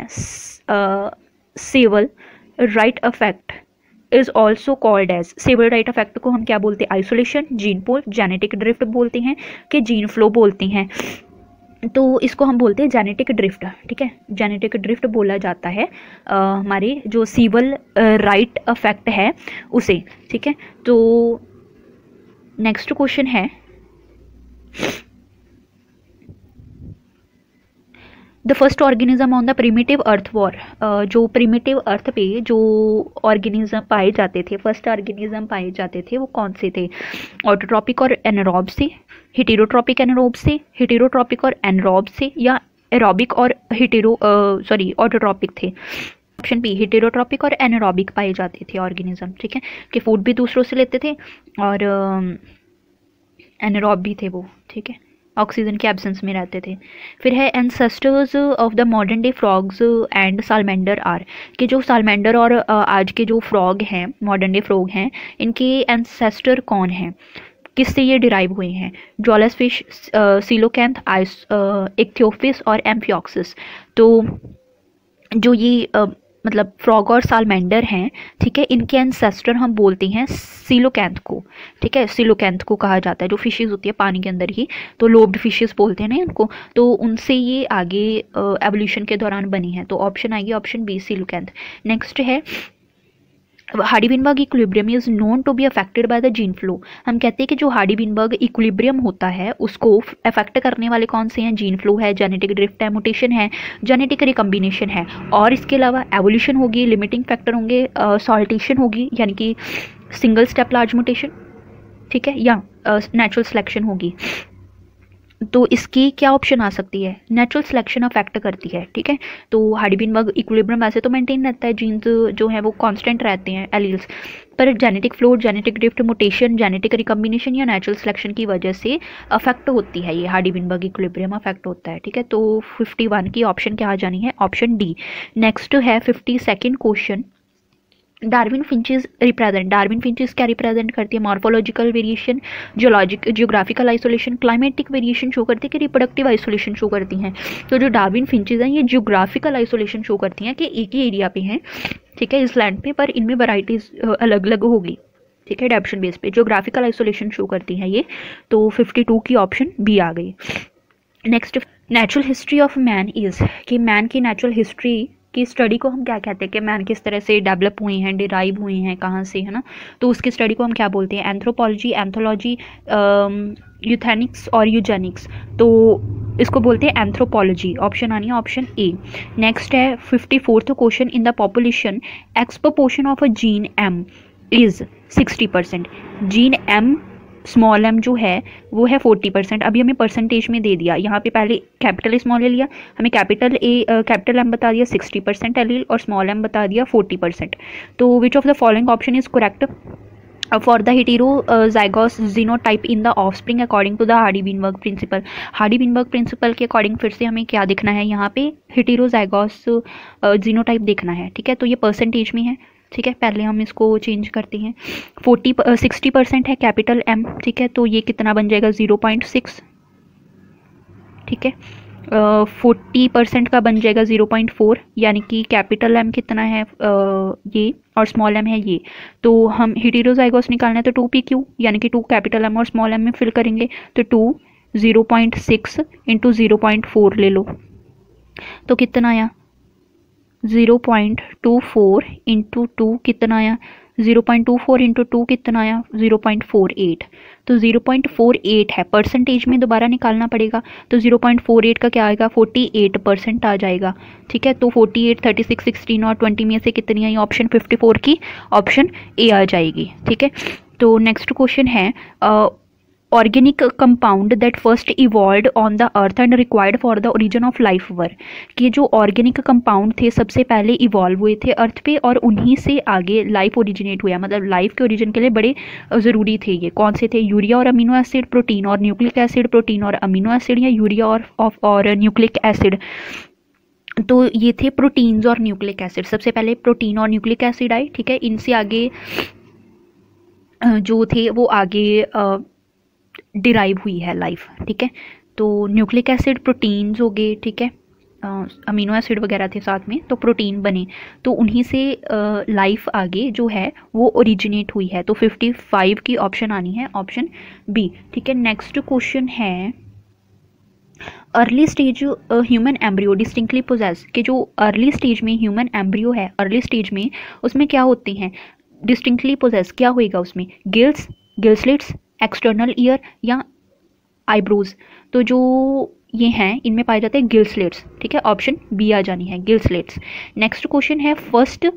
Sewall Wright effect is also called as, Sewall Wright effect को हम क्या बोलते हैं, isolation, gene pool, genetic drift बोलते हैं कि जीन फ्लो बोलते हैं। तो इसको हम बोलते हैं जेनेटिक ड्रिफ्ट, ठीक है। जेनेटिक ड्रिफ्ट बोला जाता है आ, हमारे जो सीवल राइट इफेक्ट है उसे, ठीक है। तो नेक्स्ट क्वेश्चन है the first organism on the primitive earth were, जो प्रिमिटिव अर्थ पे जो ऑर्गेनिज्म पाए जाते थे, फर्स्ट ऑर्गेनिज्म पाए जाते थे वो कौन से थे, ऑटोट्रॉपिक और एनारोब से, हेटेरोट्रॉपिक एनारोब से, हेटेरोट्रॉपिक और एनारोब से, या एरोबिक और हेटेरो सॉरी ऑटोट्रॉपिक थे। ऑप्शन बी हेटेरोट्रॉपिक और एनारोबिक पाए जाते थे ऑर्गेनिज्म, ठीक है, कि फूड भी दूसरों से लेते थे और एनारोब भी थे वो, ठीक है, ऑक्सीजन के एब्सेंस में रहते थे। फिर है ancestors of the modern day frogs and salamander are, कि जो सालमेंडर और आज के जो फ्रॉग हैं, मॉडर्न डे फ्रॉग हैं, इनके एंसेस्टर कौन हैं, किससे ये डिराइव हुए हैं, जॉलस फिश, सीलोकैंथ, आइस, इक्थियोफिस और एम्फियोक्सिस। तो जो ये uh, मतलब फ्रॉग और सालमेंडर हैं, ठीक है, इनके एंसेस्टर हम बोलते हैं सीलोकैंथ को, ठीक है, सीलोकैंथ को कहा जाता है, जो फिशेस होती है पानी के अंदर ही, तो लोब्ड फिशेस बोलते हैं ना इनको, तो उनसे ये आगे एवोल्यूशन के दौरान बनी है। तो ऑप्शन आएगी ऑप्शन बी सीलोकैंथ। नेक्स्ट है Hardy Weinberg equilibrium is known to be affected by the gene flow, हम कहते हैं कि जो हार्डी-विनबर्ग इक्विलिब्रियम होता है उसको अफेक्ट करने वाले कौन से हैं, जीन फ्लो है, जेनेटिक ड्रिफ्ट है, म्यूटेशन है, जेनेटिक रिकम्बिनेशन है, और इसके अलावा एवोल्यूशन होगी, लिमिटिंग फैक्टर होंगे, सॉल्टेशन होगी यानी कि सिंगल स्टेप लार्ज म्यूटेशन, ठीक है, या नेचुरल सिलेक्शन होगी। तो इसकी क्या ऑप्शन आ सकती है, नेचुरल सिलेक्शन अफेक्ट करती है, ठीक है। तो हार्डी-विनबर्ग इक्विलिब्रियम वैसे तो मेंटेन रहता है, जीन्स जो है वो कांस्टेंट रहते हैं एलील्स, पर genetic flow, genetic drift, mutation, genetic recombination या नेचुरल सिलेक्शन की वजह से अफेक्ट होती है, ये हार्डी-विनबर्ग इक्विलिब्रियम अफेक्ट होता है, ठीक है। तो फिफ्टी वन की ऑप्शन क्या आ जानी है, ऑप्शन डी। नेक्स्ट है fifty second question, Darwin finches represent, Darwin finches क्या रिप्रेजेंट करती है, morphological variation, geologic geographical isolation, climatic variation show करती है कि रिप्रोडक्टिव आइसोलेशन शो करती हैं। तो जो डार्विन फिंचेस हैं ये जियोग्राफिकल आइसोलेशन शो करती हैं कि एक ही एरिया पे हैं, ठीक है, इस लैंड पे, पर इनमें वैराइटीज अलग अलग होगी, ठीक है, एडेप्शन बेस पे जियोग्राफिकल आइसोलेशन शो करती हैं ये। तो फिफ्टी टू की ऑप्शन बी आ गई। Next natural history of man is, कि मैन की नेचुरल हिस्ट्री की स्टडी को हम क्या कहते हैं, कि मैन किस तरह से डेवलप हुए हैं, डिराइव हुए हैं, कहाँ से, है ना, तो उसकी स्टडी को हम क्या बोलते हैं, एंथ्रोपोलॉजी, एंथोलॉजी, यूथेनिक्स और यूजेनिक्स, तो इसको बोलते हैं एंथ्रोपोलॉजी। ऑप्शन आनी है ऑप्शन ए। नेक्स्ट है fifty fourth question, in the population X proportion of a gene M is sixty percent, gene M small m जो है वो है फोर्टी परसेंट, अभी हमें परसेंटेज में दे दिया, यहाँ पे पहले कैपिटल स्मॉल ले लिया, हमें कैपिटल ए कैपिटल एम बता दिया सिक्सटी परसेंट एलील और स्मॉल एम बता दिया फोर्टी परसेंट। तो which of the following option is correct for the heterozygous genotype in the offspring according to the Hardy Weinberg principle, Hardy Weinberg principle के according फिर से हमें क्या देखना है, यहाँ पे हेटेरोजाइगोस जीनोटाइप देखना है, ठीक है। तो ये परसेंटेज में है, ठीक है, पहले हम इसको चेंज करते हैं, फोर्टी सिक्सटी परसेंट है कैपिटल एम, ठीक है, तो ये कितना बन जाएगा ज़ीरो पॉइंट सिक्स, ठीक है, फोर्टी परसेंट का बन जाएगा ज़ीरो पॉइंट फोर, यानी कि कैपिटल एम कितना है uh, ये और स्मॉल एम है ये, तो हम हेटेरोजाइगोस निकालना है तो टू पी क्यू, यानी कि टू कैपिटल एम और स्मॉल एम में फिल करेंगे, तो two zero point six into zero point four ले लो, तो कितना आया zero point two four into two कितना आया, zero point two four into two कितना आया, ज़ीरो पॉइंट फोर एट, तो ज़ीरो पॉइंट फोर एट है, परसेंटेज में दोबारा निकालना पड़ेगा, तो ज़ीरो पॉइंट फोर एट का क्या आएगा, फोर्टी एट परसेंट आ जाएगा, ठीक है। तो forty eight, thirty six, sixteen और ट्वेंटी में से कितनी आई, ऑप्शन फिफ्टी फोर की ऑप्शन ए आ जाएगी, ठीक है। तो नेक्स्ट क्वेश्चन है organic compound that first evolved on the earth and required for the origin of life were, कि जो ऑर्गेनिक कंपाउंड थे सबसे पहले इवॉल्व हुए थे अर्थ पे और उन्हीं से आगे लाइफ ओरिजिनेट हुआ, मतलब लाइफ के ओरिजिन के लिए बड़े ज़रूरी थे। ये कौन से थे? यूरिया और अमीनो एसिड, प्रोटीन और न्यूक्लिक एसिड, प्रोटीन और अमीनो एसिड, या यूरिया और ऑफ और न्यूक्लिक एसिड। तो ये थे प्रोटीन्स और न्यूक्लिक एसिड। सबसे पहले प्रोटीन और न्यूक्लिक एसिड आए, ठीक है। इनसे आगे जो थे वो आगे डिराइव हुई है लाइफ, ठीक है। तो न्यूक्लिक एसिड प्रोटीन्स हो गए, ठीक है, अमीनो एसिड वगैरह थे साथ में, तो प्रोटीन बने, तो उन्हीं से लाइफ आगे जो है वो ओरिजिनेट हुई है। तो फिफ्टी फाइव की ऑप्शन आनी है, ऑप्शन बी, ठीक है। नेक्स्ट क्वेश्चन है early stage human embryo distinctly possesses, कि जो अर्ली स्टेज में ह्यूमन एम्ब्रियो है, अर्ली स्टेज में उसमें क्या होते हैं? डिस्टिंक्टली पोजेस क्या होएगा उसमें? Gills, gill slits, external ear या आईब्रोज। तो जो ये हैं इनमें पाए जाते हैं गिल स्लिट्स, ठीक है, ऑप्शन बी आ जानी है, गिल स्लिट्स। नेक्स्ट क्वेश्चन है first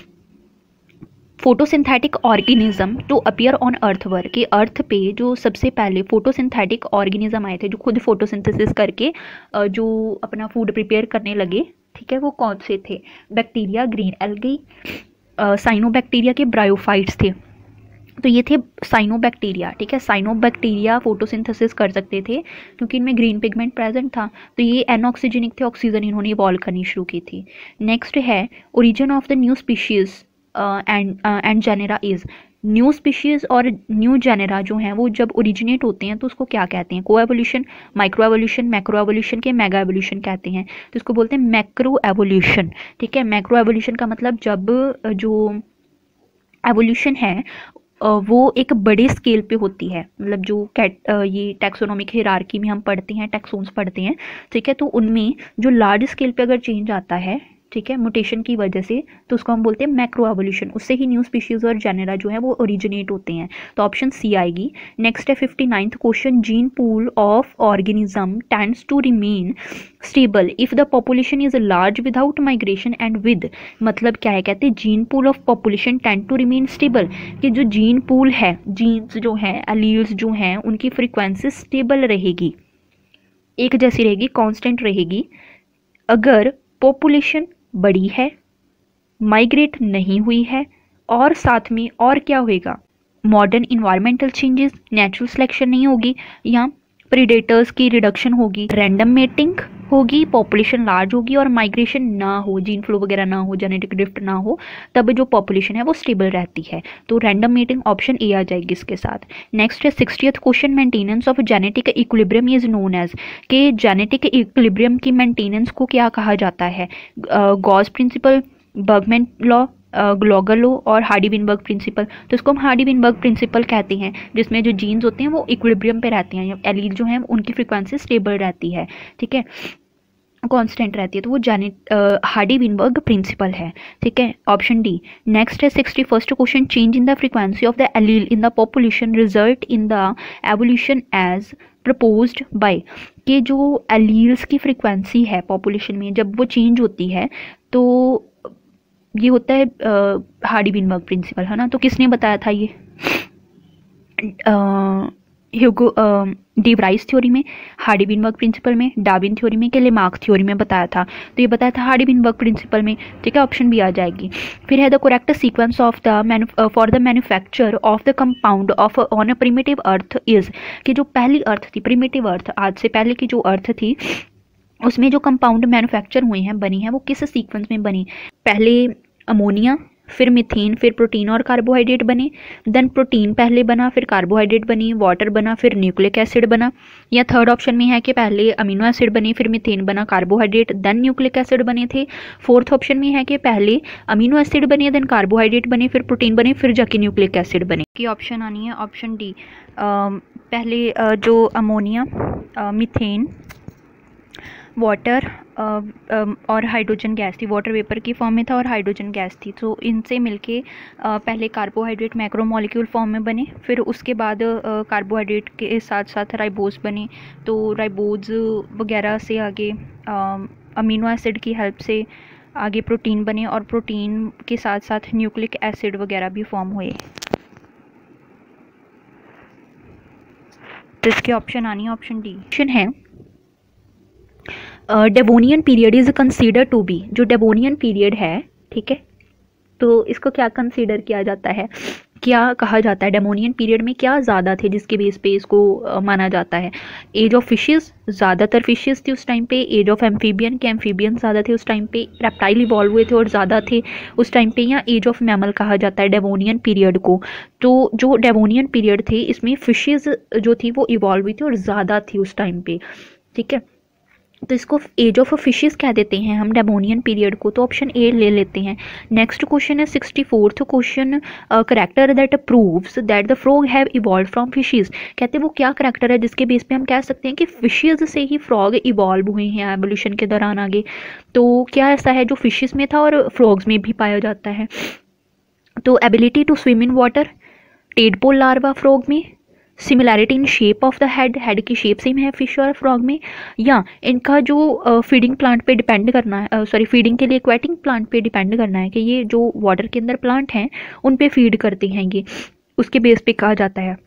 photosynthetic organism to appear on earth were, कि अर्थ पे जो सबसे पहले फोटोसिंथेटिक ऑर्गेनिज्म आए थे जो खुद फोटोसिंथेसिस करके जो अपना फूड प्रिपेयर करने लगे, ठीक है, वो कौन से थे? बैक्टीरिया, ग्रीन एल्गी, साइनोबैक्टीरिया के ब्रायोफाइट्स थे। तो ये थे साइनोबैक्टीरिया, ठीक है। साइनोबैक्टीरिया फोटोसिंथेसिस कर सकते थे क्योंकि इनमें ग्रीन पिगमेंट प्रेजेंट था, तो ये एनऑक्सीजेनिक थे, ऑक्सीजन इन्होंने इवॉल्व करनी शुरू की थी। नेक्स्ट है origin of the new species and and genera is, new species और न्यू जेनेरा जो हैं वो जब ओरिजिनेट होते हैं तो उसको क्या कहते हैं? को evolution, micro evolution, macro evolution के मेगा एवोल्यूशन कहते हैं, तो इसको बोलते हैं मैक्रो एवोल्यूशन, ठीक है। मैक्रो एवोल्यूशन का मतलब जब जो एवोल्यूशन है वो एक बड़े स्केल पे होती है, मतलब जो कैट ये टैक्सोनॉमिक हिरार्की में हम पढ़ते हैं, टैक्सोन्स पढ़ते हैं, ठीक है, तो उनमें जो लार्ज स्केल पे अगर चेंज आता है, ठीक है, म्यूटेशन की वजह से, तो उसको हम बोलते हैं मैक्रो एवोल्यूशन, उससे ही न्यू स्पीशीज और जेनेरा जो है वो ओरिजिनेट होते हैं, तो ऑप्शन सी आएगी। नेक्स्ट है fifty ninth question, gene pool of organism tends to remain stable if the population is large without migration and with, मतलब क्या है? कहते हैं gene pool of population tend to remain stable, कि जो gene pool है, jeans जो हैं, एलील्स जो हैं, उनकी फ्रीक्वेंसी स्टेबल रहेगी, एक जैसी रहेगी, कांस्टेंट रहेगी, अगर पॉपुलेशन बड़ी है, माइग्रेट नहीं हुई है, और साथ में और क्या होएगा? Modern environmental changes, natural selection नहीं होगी, या प्रीडेटर्स की रिडक्शन होगी, रैंडम मेटिंग होगी, पॉपुलेशन लार्ज होगी और माइग्रेशन ना हो, जीन फ्लो वगैरह ना हो, जेनेटिक ड्रिफ्ट ना हो, तब जो पॉपुलेशन है वो स्टेबल रहती है। तो रैंडम मेटिंग ऑप्शन ए आ जाएगी इसके साथ। नेक्स्ट है sixtieth question, maintenance of genetic equilibrium is known as, के जेनेटिक इक्विलिब्रियम की मेंटेनेंस को क्या कहा जाता है? Gause principle, Bergmann law, Gloger law और हार्डी-विनबर्ग प्रिंसिपल। तो इसको हम हार्डी-विनबर्ग प्रिंसिपल कहते हैं, जिसमें जो जीन्स होते हैं वो इक्विलिब्रियम पे रहते हैं, एलील जो हैं उनकी फ्रीक्वेंसी स्टेबल रहती है, ठीक है, कांस्टेंट रहती है, तो वो जेनेट हार्डी-विनबर्ग प्रिंसिपल है, ठीक है, ऑप्शन डी। नेक्स्ट है sixty first question, change in the frequency of the allele in the population result in the evolution as proposed by, कि जो एलील्स की फ्रीक्वेंसी है पॉपुलेशन में जब वो चेंज होती है तो ये होता है हार्डी-विनबर्ग प्रिंसिपल, है ना। तो किसने बताया था ये? ह्यूगो डी व्राइस थ्योरी में, हार्डी-विनबर्ग प्रिंसिपल में, डार्विन थ्योरी में, के लेमार्क थ्योरी में बताया था? तो ये बताया था हार्डी-विनबर्ग प्रिंसिपल में, ठीक है, ऑप्शन बी आ जाएगी। फिर है the correct sequence of the for the manufacture of the compound of on a primitive earth is, कि जो पहली अर्थ थी, प्रिमिटिव अर्थ, आज से पहले की जो अर्थ थी, उसमें जो कंपाउंड मैन्युफैक्चर हुए हैं, बनी हैं, वो किस सीक्वेंस में बनी? पहले अमोनिया, फिर मीथेन, फिर प्रोटीन और कार्बोहाइड्रेट बने, देन प्रोटीन पहले बना, फिर कार्बोहाइड्रेट बनी, वाटर बना, फिर न्यूक्लिक एसिड बना, या थर्ड ऑप्शन में है कि पहले अमीनो एसिड बने, फिर मीथेन बना, कार्बोहाइड्रेट, देन न्यूक्लिक एसिड बने थे। फोर्थ ऑप्शन में है कि पहले अमीनो एसिड बने, देन कार्बोहाइड्रेट बने, फिर प्रोटीन बने, फिर जाके न्यूक्लिक एसिड बने। की ऑप्शन आनी है ऑप्शन डी, पहले जो अमोनिया, मीथेन, वाटर और हाइड्रोजन गैस थी, वाटर वेपर की फॉर्म में था और हाइड्रोजन गैस थी, तो इनसे मिलके पहले कार्बोहाइड्रेट मैक्रो मॉलिक्यूल फॉर्म में बने, फिर उसके बाद कार्बोहाइड्रेट के साथ साथ राइबोज बने, तो राइबोज वगैरह से आगे अमीनो एसिड की हेल्प से आगे प्रोटीन बने, और प्रोटीन के साथ साथ न्यूक्लिक एसिड वगैरह भी फॉर्म हुए। तो इसके ऑप्शन आनी है ऑप्शन डी। ऑप्शन है Devonian period is consider to be, जो डेवोनियन पीरियड है, ठीक है, तो इसको क्या कंसीडर किया जाता है, क्या कहा जाता है, डेमोनियन पीरियड में क्या ज़्यादा थे जिसके बेस पे इसको uh, माना जाता है। एज ऑफ फिशेस, ज़्यादातर फिशेस थी उस टाइम पे। एज ऑफ एम्फीबियन, के एम्फीबियन ज़्यादा थे उस टाइम पे। रेप्टाइल इवॉल्व हुए थे और ज़्यादा थे उस टाइम पे। या एज ऑफ मैमल कहा जाता है डेवोनियन पीरियड को। तो जो डेवोनियन पीरियड थे इसमें फिशेज जो थी वो इवॉल्व हुई थी और ज़्यादा थी उस टाइम पे, ठीक है। तो इसको एज ऑफ फिशेस कह देते हैं हम डेमोनियन पीरियड को, तो ऑप्शन ए ले लेते हैं। नेक्स्ट क्वेश्चन है sixty fourth question, character that proves that the frog have evolve from fishes. कहते हैं वो क्या करेक्टर है जिसके बेस पे हम कह सकते हैं कि फिशेज से ही फ्रॉग इवॉल्व हुए हैं एवोल्यूशन के दौरान आगे। तो क्या ऐसा है जो फिशेस में था और फ्रॉग्स में भी पाया जाता है। तो ability to swim in water, tadpole larva frog में, similarity in shape of the head, head की शेप सेम है फिश और फ्रॉग में, या इनका जो फीडिंग uh, प्लांट पे डिपेंड करना है, सॉरी uh, फीडिंग के लिए एक्वेटिक प्लांट पे डिपेंड करना है कि ये जो वाटर के अंदर प्लांट हैं उन पे फीड करते हैं, ये उसके बेस पे कहा जाता है।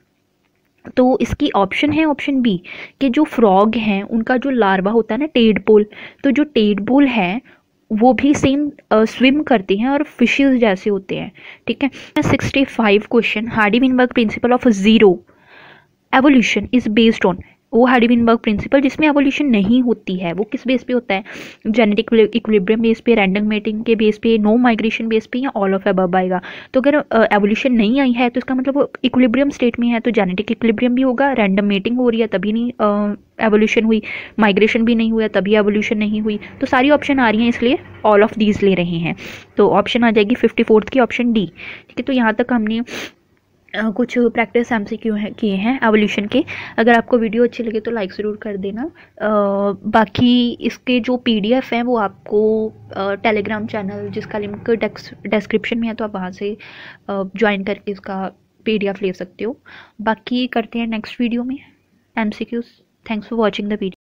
तो इसकी ऑप्शन है ऑप्शन बी कि जो फ्रॉग हैं उनका जो लार्वा होता है ना टेडपोल, तो जो टेडपोल है वो भी सेम स्विम uh, करते हैं और फिशेस जैसे होते हैं, ठीक है। Sixty five question, Hardy Weinberg principle of zero evolution is based on, वो हार्डी-विनबर्ग प्रिंसिपल जिसमें एवोल्यूशन नहीं होती है वो किस बेस पे होता है, जेनेटिक इक्विलिब्रियम बेस पे, रैंडम मेटिंग के बेस पे, नो माइग्रेशन बेस पे, या ऑल ऑफ अबव आएगा। तो अगर एवोल्यूशन uh, नहीं आई है तो इसका मतलब वो इक्विलिब्रियम स्टेट में है, तो जेनेटिक इक्विलिब्रियम भी होगा, रैंडम मेटिंग हो रही है तभी नहीं एवोल्यूशन uh, हुई, माइग्रेशन भी नहीं हुआ तभी एवोल्यूशन नहीं हुई। तो सारी ऑप्शन आ रही हैं इसलिए ऑल ऑफ दीज ले रहे हैं। तो ऑप्शन आ जाएगी फिफ्टी फोर्थ की ऑप्शन डी, ठीक है। तो यहाँ तक हमने Uh, कुछ प्रैक्टिस एमसीक्यू है किए हैं एवोल्यूशन के। अगर आपको वीडियो अच्छी लगे तो लाइक ज़रूर कर देना। uh, बाकी इसके जो पीडीएफ हैं वो आपको टेलीग्राम uh, चैनल जिसका लिंक डिस्क्रिप्शन में है, तो आप वहाँ से ज्वाइन uh, करके इसका पीडीएफ ले सकते हो। बाकी करते हैं नेक्स्ट वीडियो में MCQs. Thanks for watching the video.